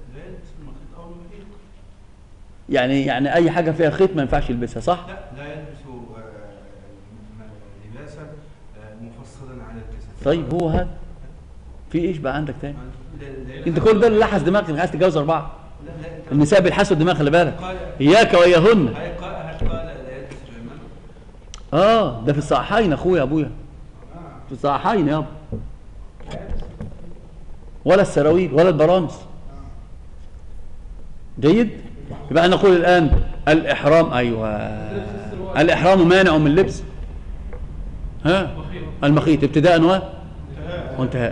يعني يعني اي حاجه فيها خيط ما ينفعش يلبسها صح؟ لا لا يلبس لباسا مفصلا على الجسد. طيب هو هذا في ايش بقى عندك تاني؟ انت كل ده اللي لحس دماغك انك عايز تتجوز اربعه. النساء بيلحسوا الدماغ، خلي بالك اياك واياهن. اه ده في الصحيحين اخويا ابويا، في الصحيحين يابا. ولا السراويل ولا البرانس. جيد. يبقى نقول الآن الإحرام، أيوة الإحرام مانع من اللبس ها المخيط ابتداء و وانتهاء.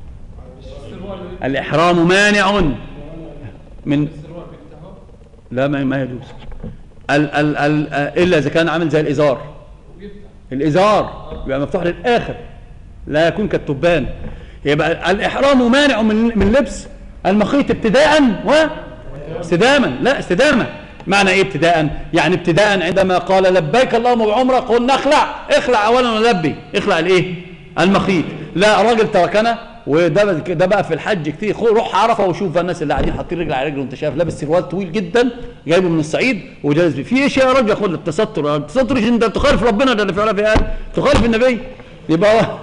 الإحرام مانع من لا ما يجوز ال ال ال إلا إذا كان عامل زي الإزار. الإزار يبقى مفتوح للآخر لا يكون كالتبان. يبقى الإحرام مانع من من لبس المخيط ابتداء واستداما. لا استدامة. معنى ايه ابتداء؟ يعني ابتداء عندما قال لبيك اللهم بعمرة قلنا اخلع، اخلع اولا ولبي، اخلع الايه؟ المخيط. لا راجل تركنا، وده ده بقى في الحج كتير. روح عرفه وشوف الناس اللي قاعدين حاطين رجل على رجل وانت شايف لابس سروال طويل جدا جايبه من الصعيد وجالس فيه. في ايش يا راجل؟ ياخد التستر. التستر انت تخالف ربنا، ده اللي في في قال تخالف النبي. يبقى هو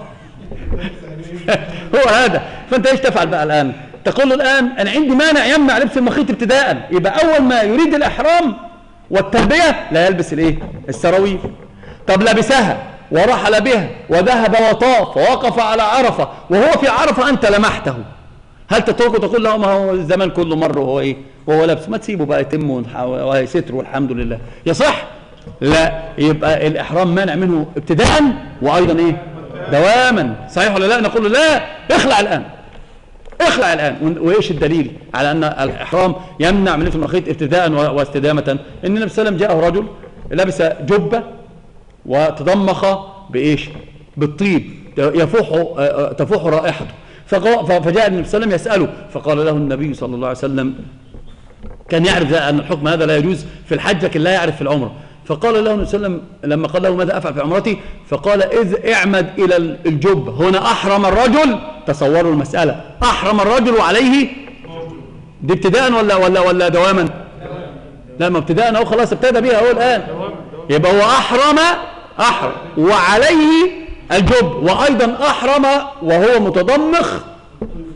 هو هذا. فانت ايش تفعل بقى الان؟ تقول له الان انا عندي مانع يمنع لبس المخيط ابتداء. يبقى اول ما يريد الاحرام والتلبيه لا يلبس الايه؟ السراويل. طب لبسها ورحل بها وذهب وطاف ووقف على عرفه وهو في عرفه انت لمحته، هل تتركه تقول له ما هو الزمان كله مر وهو ايه؟ وهو لابس؟ ما تسيبه بقى يتم ويستر والحمد لله. يصح؟ لا. يبقى الاحرام مانع منه ابتداء وايضا ايه؟ دواما. صحيح ولا لا؟ نقول له لا، اخلع الان، اخلع الان. وايش الدليل على ان الاحرام يمنع من لبس المخيط ابتداء واستدامه؟ ان النبي صلى الله عليه وسلم جاءه رجل لبس جبه وتضمخ بايش؟ بالطيب يفوح تفوح رائحته، فجاء النبي صلى الله عليه وسلم يساله، فقال له النبي صلى الله عليه وسلم كان يعرف ان الحكم هذا لا يجوز في الحج لكن لا يعرف في العمره. فقال له النبي صلى الله عليه وسلم لما قال له ماذا افعل في عمرتي؟ فقال اذ اعمد الى الجب. هنا احرم الرجل، تصوروا المساله، احرم الرجل وعليه دي ابتداء ولا ولا ولا دواما؟ لا ما ابتداء اهو، خلاص ابتدى بيها اهو الان. يبقى هو احرم احرم وعليه الجب، وايضا احرم وهو متضمخ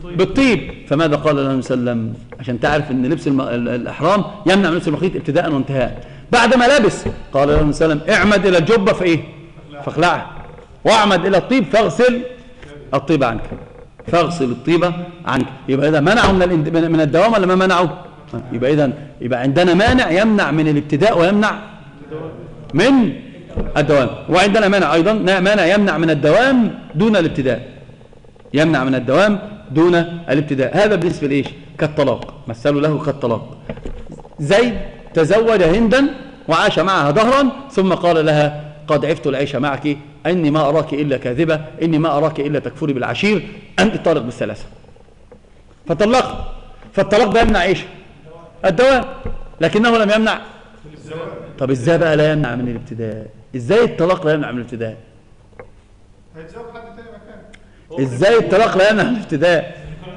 بالطيب. فماذا قال له النبي صلى الله عليه وسلم؟ عشان تعرف ان لبس الم... الاحرام يمنع من لبس المخيط ابتداء وانتهاء. بعد ما لبس قال له النبي صلى الله عليه وسلم اعمد الى الجبه فايه؟ فاخلعها، واعمد الى الطيب فاغسل الطيب عنك، فاغسل الطيبه عنك. يبقى اذا منعه من الاند... من الدوام ولا ما منعه؟ يبقى اذا يبقى عندنا مانع يمنع من الابتداء ويمنع من الدوام، وعندنا مانع ايضا مانع يمنع من الدوام دون الابتداء، يمنع من الدوام دون الابتداء. هذا بالنسبه لايش؟ كالطلاق، مثلوا له كالطلاق. زيد تزوج هندا وعاش معها دهرا ثم قال لها قد عفت العيش معك، اني ما اراك الا كاذبه، اني ما اراك الا تكفري بالعشير، انت طالق بالثلاثه. فطلقت. فالطلاق ده يمنع ايش؟ الدوام، لكنه لم يمنع. طب ازاي بقى لا يمنع من الابتداء؟ ازاي الطلاق لا يمنع من الابتداء؟ هيتزوج حد تاني مكانه. ازاي الطلاق لا يمنع من الابتداء؟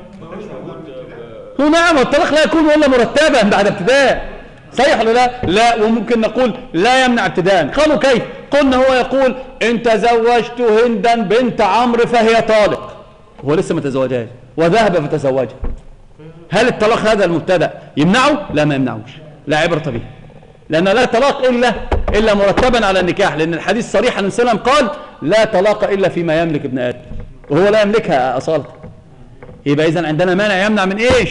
هو نعم الطلاق لا يكون الا مرتبا بعد ابتداء، صحيح ولا لا؟ لا. وممكن نقول لا يمنع ابتداء. قالوا كيف؟ قلنا هو يقول ان تزوجت هندا بنت عمرو فهي طالق، هو لسه ما تزوجهاش وذهب فتزوجها. هل الطلاق هذا المبتدا يمنعه؟ لا ما يمنعوش، لا عبرة به، لأن لا طلاق إلا إلا مرتبا على النكاح، لأن الحديث صريح عن السلام قال لا طلاق إلا فيما يملك ابن آدم، وهو لا يملكها أصالة. يبقى إذن عندنا مانع يمنع من إيش؟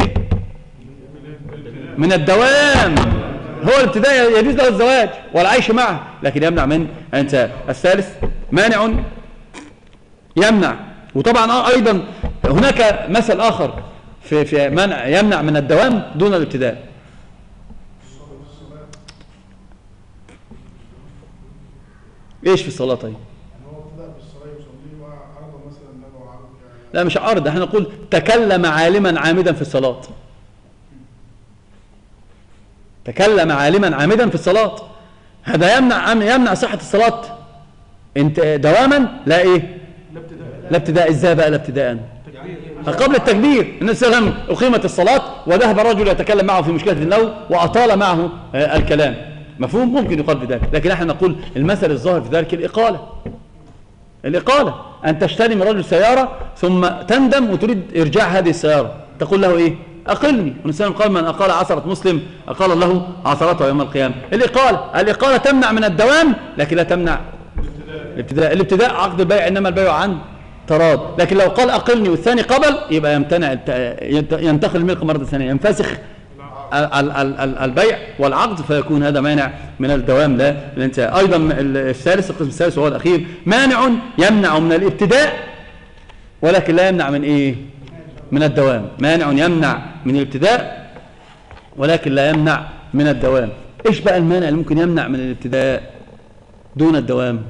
من الدوام. هو الابتداء يجوز له الزواج والعيش معه، لكن يمنع من أنت. الثالث مانع يمنع، وطبعا أيضا هناك مثل آخر في في منع يمنع من الدوام دون الابتداء. ايش في الصلاه طيب؟ لا مش عارض، احنا نقول تكلم عالما عامدا في الصلاه، تكلم عالما عامدا في الصلاه، هذا يمنع يمنع صحه الصلاه انت دواما. لا ايه؟ لا ابتداء. ازاي بقى لا ابتداء؟ قبل التكبير. النبي صلى الله عليه وسلم اقيمت الصلاه وذهب رجل يتكلم معه في مشكله النوم واطال معه الكلام، مفهوم؟ ممكن يقال بذلك، لكن احنا نقول المثل الظاهر في ذلك الإقالة. الإقالة أن تشتري من رجل سيارة ثم تندم وتريد إرجاع هذه السيارة، تقول له إيه؟ أقلني. والنبي قال من أقال عثرة مسلم أقال الله عثرته يوم القيامة. الإقالة الإقالة تمنع من الدوام لكن لا تمنع الابتداء. الابتداء عقد البيع، إنما البيع عن تراض، لكن لو قال أقلني والثاني قبل يبقى يمتنع، ينتقل الملك مرة ثانية، ينفسخ البيع والعقد، فيكون هذا مانع من الدوام لا الانتهاء. ايضا الثالث القسم الثالث وهو الاخير مانع يمنع من الابتداء ولكن لا يمنع من ايه؟ من الدوام. مانع يمنع من الابتداء ولكن لا يمنع من الدوام. ايش بقى المانع اللي ممكن يمنع من الابتداء دون الدوام؟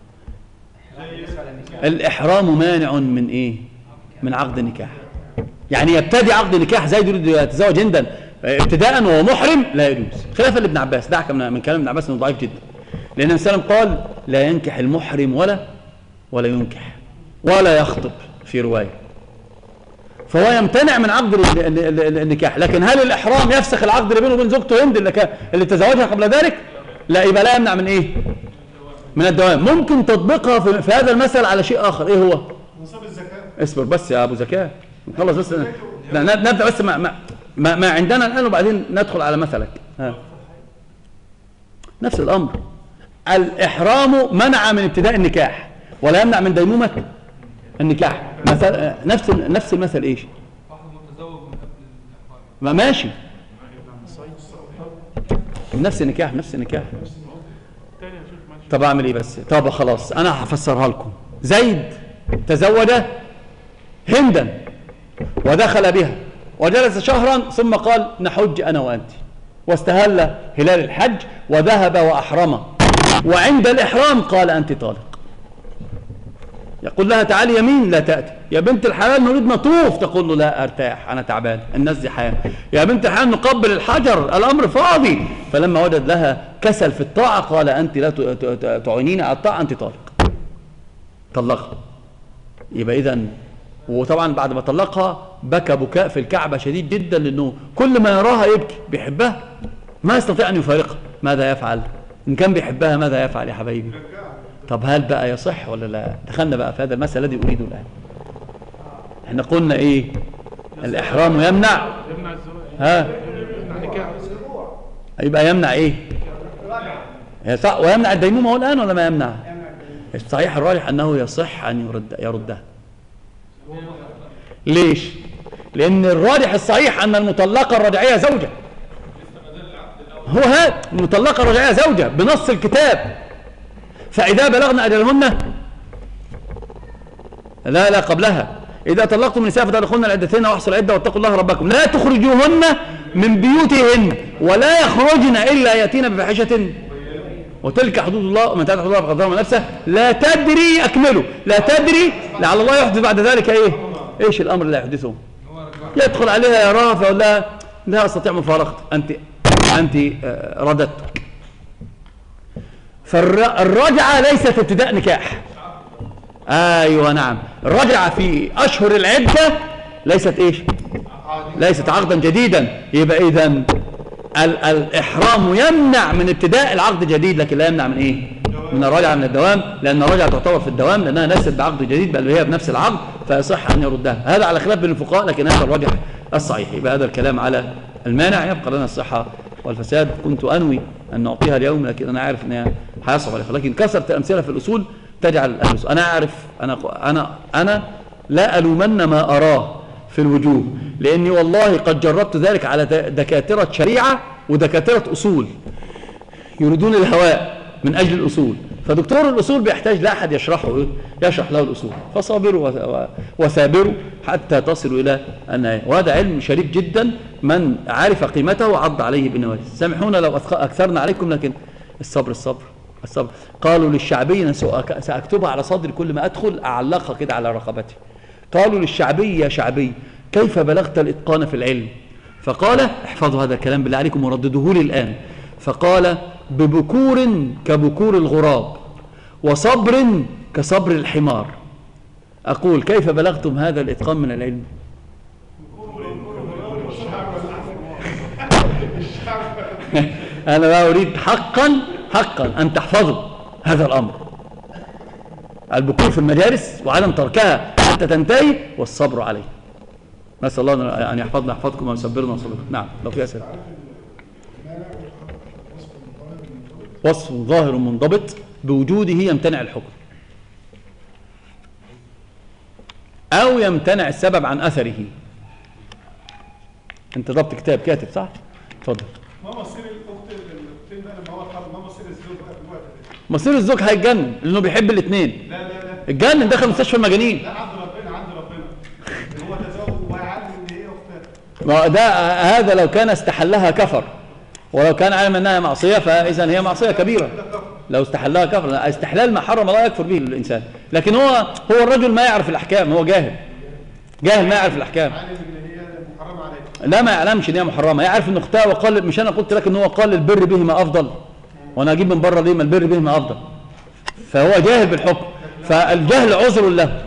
الاحرام مانع من ايه؟ من عقد النكاح. يعني يبتدي عقد النكاح زي يريد يتزوج هندا ابتداء وهو محرم لا يجوز، خلافا لابن عباس. دعك من كلام ابن عباس انه ضعيف جدا، لان النبي صلى الله عليه وسلم قال لا ينكح المحرم ولا ولا ينكح ولا يخطب في روايه، فهو يمتنع من عقد النكاح. لكن هل الاحرام يفسخ العقد اللي بينه وبين زوجته هند اللي اللي تزوجها قبل ذلك؟ لا، يبقى لا يمنع من ايه؟ من الدوام. ممكن تطبيقها في, في هذا المثل على شيء اخر. ايه هو؟ نصاب الزكاه. اصبر بس يا ابو زكاه، خلص بس نبدا بس ما, ما, ما, ما عندنا الان وبعدين ندخل على مثلك. ها. نفس الامر، الاحرام منع من ابتداء النكاح ولا يمنع من ديمومه النكاح. مثل نفس نفس المثل ايش؟ واحد متزوج من قبل الإحرام. ما ماشي نفس النكاح نفس النكاح. طب اعمل ايه بس؟ طب خلاص انا هفسرها لكم. زيد تزوج هندا ودخل بها وجلس شهرا ثم قال نحج انا وانت، واستهل هلال الحج وذهب واحرم، وعند الاحرام قال انت طالق. يقول لها تعالي يمين لا تاتي. يا بنت الحلال نريد نطوف، تقول له لا ارتاح انا تعبان الناس دي حياه. يا بنت الحلال نقبل الحجر الامر فاضي. فلما وجد لها كسل في الطاعه قال انت لا تعينيني على الطاعه انت طالق، طلقها. يبقى اذا، وطبعا بعد ما طلقها بكى بكاء في الكعبه شديد جدا، لانه كل ما يراها يبكي، بيحبها ما يستطيع ان يفارقها. ماذا يفعل؟ ان كان بيحبها ماذا يفعل يا حبايبي؟ طب هل بقى يصح ولا لا؟ دخلنا بقى في هذا المثل الذي اريده الان. احنا قلنا ايه؟ الإحرام يمنع يمنع الزواج. ها يمنع النكاح. يبقى يمنع إيه؟ هي صح، ويمنع الديمومة هو الآن ولا ما يمنع؟ الصحيح الراجح أنه يصح أن يرد يردها. ليش؟ لأن الراجح الصحيح أن المطلقة الرجعية زوجة. هو هذا المطلقة الرجعية زوجة بنص الكتاب. فإذا بلغنا أجلهن لا لا قبلها إذا طلقتم النساء فطلقوهن لعدتهن واحصوا العدة واتقوا الله ربكم لا تخرجوهن من بيوتهن ولا يخرجن إلا يأتين بفاحشة وتلك حدود الله ومن تعالى حدود الله فقد ظلم نفسه لا تدري أكمله لا تدري لعل الله يحدث بعد ذلك إيه إيش الأمر اللي يحدثه يدخل عليها يراها فيقول لها لا أستطيع مفارقتك أنت أنت رددتك. فالرجعة ليست ابتداء نكاح. أيوة نعم الرجعة في أشهر العدة ليست إيش ليست عقدا جديدا. يبقى إذن الإحرام يمنع من ابتداء العقد الجديد لكن لا يمنع من إيه من الرجعة من الدوام لأن الرجعة تعتبر في الدوام لأنها ليست بعقد جديد بل هي بنفس العقد فيصح أن يردها. هذا على خلاف بين الفقهاء لكن هذا الرجح الصحيح. يبقى هذا الكلام على المانع. يبقى لنا الصحة والفساد. كنت أنوي أن نعطيها اليوم لكن أنا عارف أنها هيصعب عليها لكن كثرة الأمثلة في الأصول تجعل الأصول. أنا أعرف أنا أنا أنا لا ألومن ما أراه في الوجوه لأني والله قد جربت ذلك على دكاترة شريعة ودكاترة أصول يريدون الهواء من أجل الأصول. فدكتور الأصول بيحتاج لأحد يشرحه يشرح له الأصول فصابروا وثابروا حتى تصلوا إلى النهاية. وهذا علم شريف جدا من عرف قيمته وعض عليه بالنواجذ. سامحونا لو أكثرنا عليكم لكن الصبر الصبر الصبر. قالوا للشعبي أنا سأكتبها على صدري كل ما أدخل أعلقها كده على رقبتي. قالوا للشعبي يا شعبي كيف بلغت الإتقان في العلم؟ فقال احفظوا هذا الكلام بالله عليكم ورددوه لي الآن. فقال ببكور كبكور الغراب وصبر كصبر الحمار. أقول كيف بلغتم هذا الإتقان من العلم؟ أنا لا أريد حقا حقا أن تحفظوا هذا الأمر. البكور في المجالس وعدم تركها حتى تنتهي والصبر عليه. نسأل الله أن يحفظنا يحفظكم ويصبرنا وصبرنا. نعم لو في أسئلة. وصف ظاهر منضبط بوجوده يمتنع الحكم أو يمتنع السبب عن أثره. أنت ضبط كتاب كاتب صح؟ اتفضل. ما مصير الأخت الأختين بقى لما هو اتحرم ما مصير الزوج بقى في الوقت ده؟ مصير الزوج هيتجنن لأنه بيحب الاثنين. لا لا لا اتجنن دخل مستشفى المجانين. لا عند ربنا عند ربنا هو تزوج ويعلم إن هي أختها. ما ده هذا لو كان استحلها كفر ولو كان علم أنها معصية فإذا هي معصية كبيرة. لو استحلها كفر استحلال ما حرم الله يكفر به الإنسان. لكن هو هو الرجل ما يعرف الأحكام هو جاهل جاهل ما يعرف الأحكام. عالم إن هي محرمة عليه. لا ما يعلمش ان هي محرمه يعرف ان اختها وقال مش انا قلت لك ان هو قال البر بهما افضل وانا اجيب من بره ليه ما البر بهما افضل. فهو جاهل بالحكم فالجهل عذر له.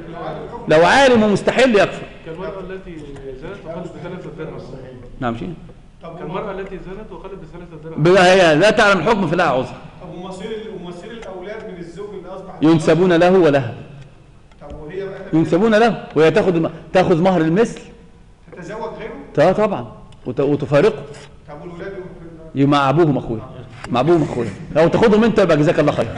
لو عالم ومستحيل يكفر. كالمرأة التي زنت وخلت بثلاثة درهم. نعم شيء كالمرأة التي زنت وخلت بثلاثة درهم. بلا هي لا تعلم الحكم فلها عذر. طب ومصير ومصير الأولاد من الزوج اللي أصبح ينسبون له ولها. طب وهي بقى ينسبون له وهي تاخذ تاخذ مهر المثل. تتزوج غيره؟ اه طبعا وت- وتفارقه. طب والولاد يبقى مع ابوهم اخويا مع ابوهم اخويا لو تاخذهم انت يبقى جزاك الله خير.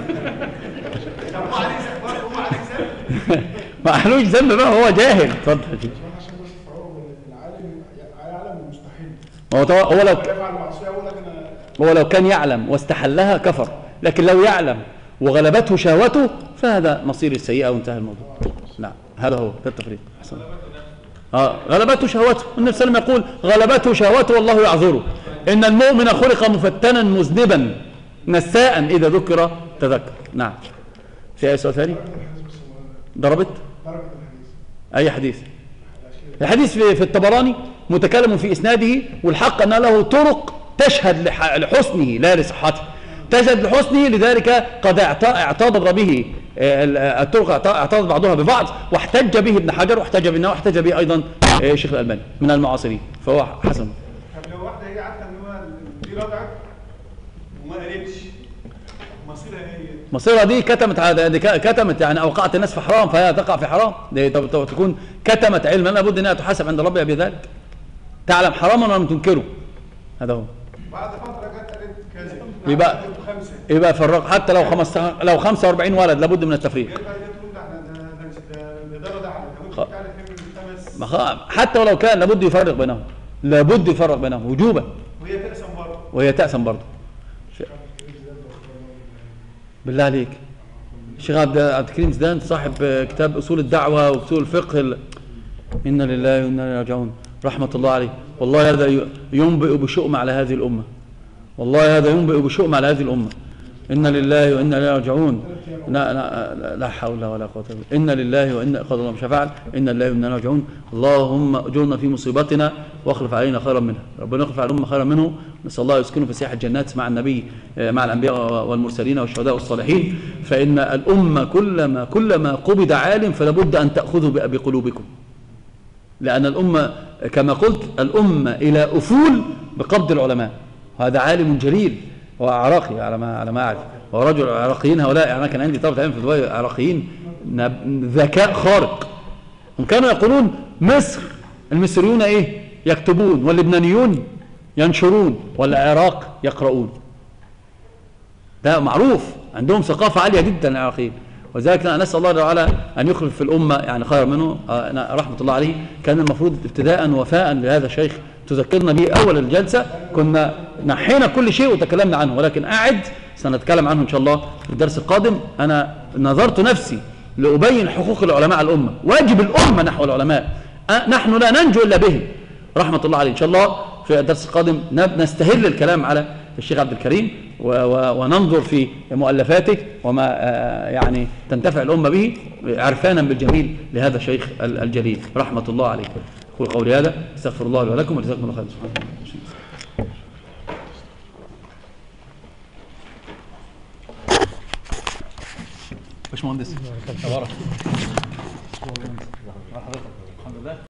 طب هو عليه ذنب هو عليه ذنب ما علوش ذنب بقى هو جاهل. اتفضل. عشان بس الفروق بين العالم يعلم المستحيل هو طبعا هو لو يفعل معصيه يقول لك انا هو لو كان يعلم واستحلها كفر لكن لو يعلم وغلبته شهوته فهذا مصير السيئة وانتهى الموضوع. نعم هذا هو ده التفريق. حسن. اه غلبته شهوته النبي صلى الله عليه وسلم يقول غلبته شهوته والله يعذره. ان المؤمن خلق مفتنا مذنبا نساء اذا ذكر تذكر. نعم في اي سؤال ثاني؟ ضربت درجه الحديث اي حديث؟ الحديث في, في الطبراني متكلم في اسناده والحق ان له طرق تشهد لح- لحسنه لا لصحته. تشهد لحسنه لذلك قد اعت- اعتضد به آه، ال- آه، الطرق اعت- اعتضد بعضها ببعض واحتج به ابن حجر واحتج به واحتج به ايضا آه، الشيخ الالباني من المعاصرين فهو حسن. طب لو واحدة هي عارفة إن هو دي رضعت وما قالتش مصيرها إيه؟ مصيرها دي كتمت هذا، دي كتمت يعني اوقعت الناس في حرام فهي تقع في حرام، دي تكون كتمت علما لابد انها تحاسب عند ربها بذلك. تعلم حراما ولم تنكره، هذا هو. بعد فتره جت قالت كذا يبقى يبقى فرق حتى لو خمسة لو خمسة وأربعين ولد لابد من التفريق. حتى ولو كان لابد يفرق بينهم، لابد يفرق بينهم وجوبا. وهي تأسم برضه وهي تأسم برضه. بالله عليك الشيخ عبد الكريم زيدان صاحب كتاب اصول الدعوه واصول الفقه ال... انا لله وانا اليه راجعون رحمه الله عليه. والله هذا ينبئ بشؤم على هذه الامه، والله هذا ينبئ بشؤم على هذه الامه. انا لله وانا اليه راجعون. لا, لا, لا حول ولا قوه الا بالله. انا لله وانا قد الله مش فعل. انا لله وانا اليه راجعون. اللهم اجرنا في مصيبتنا واخلف علينا خيرا منها. ربنا يخلف على الامه خيرا منه. نسال الله يسكنه في سياح الجنات مع النبي مع الانبياء والمرسلين والشهداء والصالحين. فان الامه كلما كلما قبض عالم فلا بد ان تاخذوا بقلوبكم، لان الامه كما قلت الامه الى افول بقبض العلماء. وهذا عالم جليل هو عراقي على ما على ما اعرف، هو رجل عراقيين هؤلاء. يعني انا كان عندي طلبه علم في دبي عراقيين ذكاء خارق. هم كانوا يقولون مصر المصريون ايه يكتبون واللبنانيون ينشرون والعراق يقرؤون. ده معروف عندهم ثقافه عاليه جدا العراقيين. وذلك نسال الله تعالى ان يخلف في الامه يعني خير منه رحمه الله عليه. كان المفروض ابتداء وفاء لهذا الشيخ تذكرنا به اول الجلسه، كنا نحينا كل شيء وتكلمنا عنه، ولكن اعد سنتكلم عنه ان شاء الله في الدرس القادم. انا نظرت نفسي لأبين حقوق العلماء على الامه، واجب الامه نحو العلماء، نحن لا ننجو الا بهم رحمه الله عليه. ان شاء الله في الدرس القادم نستهل الكلام على الشيخ عبد الكريم وننظر في مؤلفاته وما يعني تنتفع الامه به عرفانا بالجميل لهذا الشيخ الجليل رحمه الله عليه. أقول قولي هذا، استغفر الله لي ولكم وجزاكم الله خيرا. سبحانه وتعالى. باشمهندس تبارك. الحمد لله.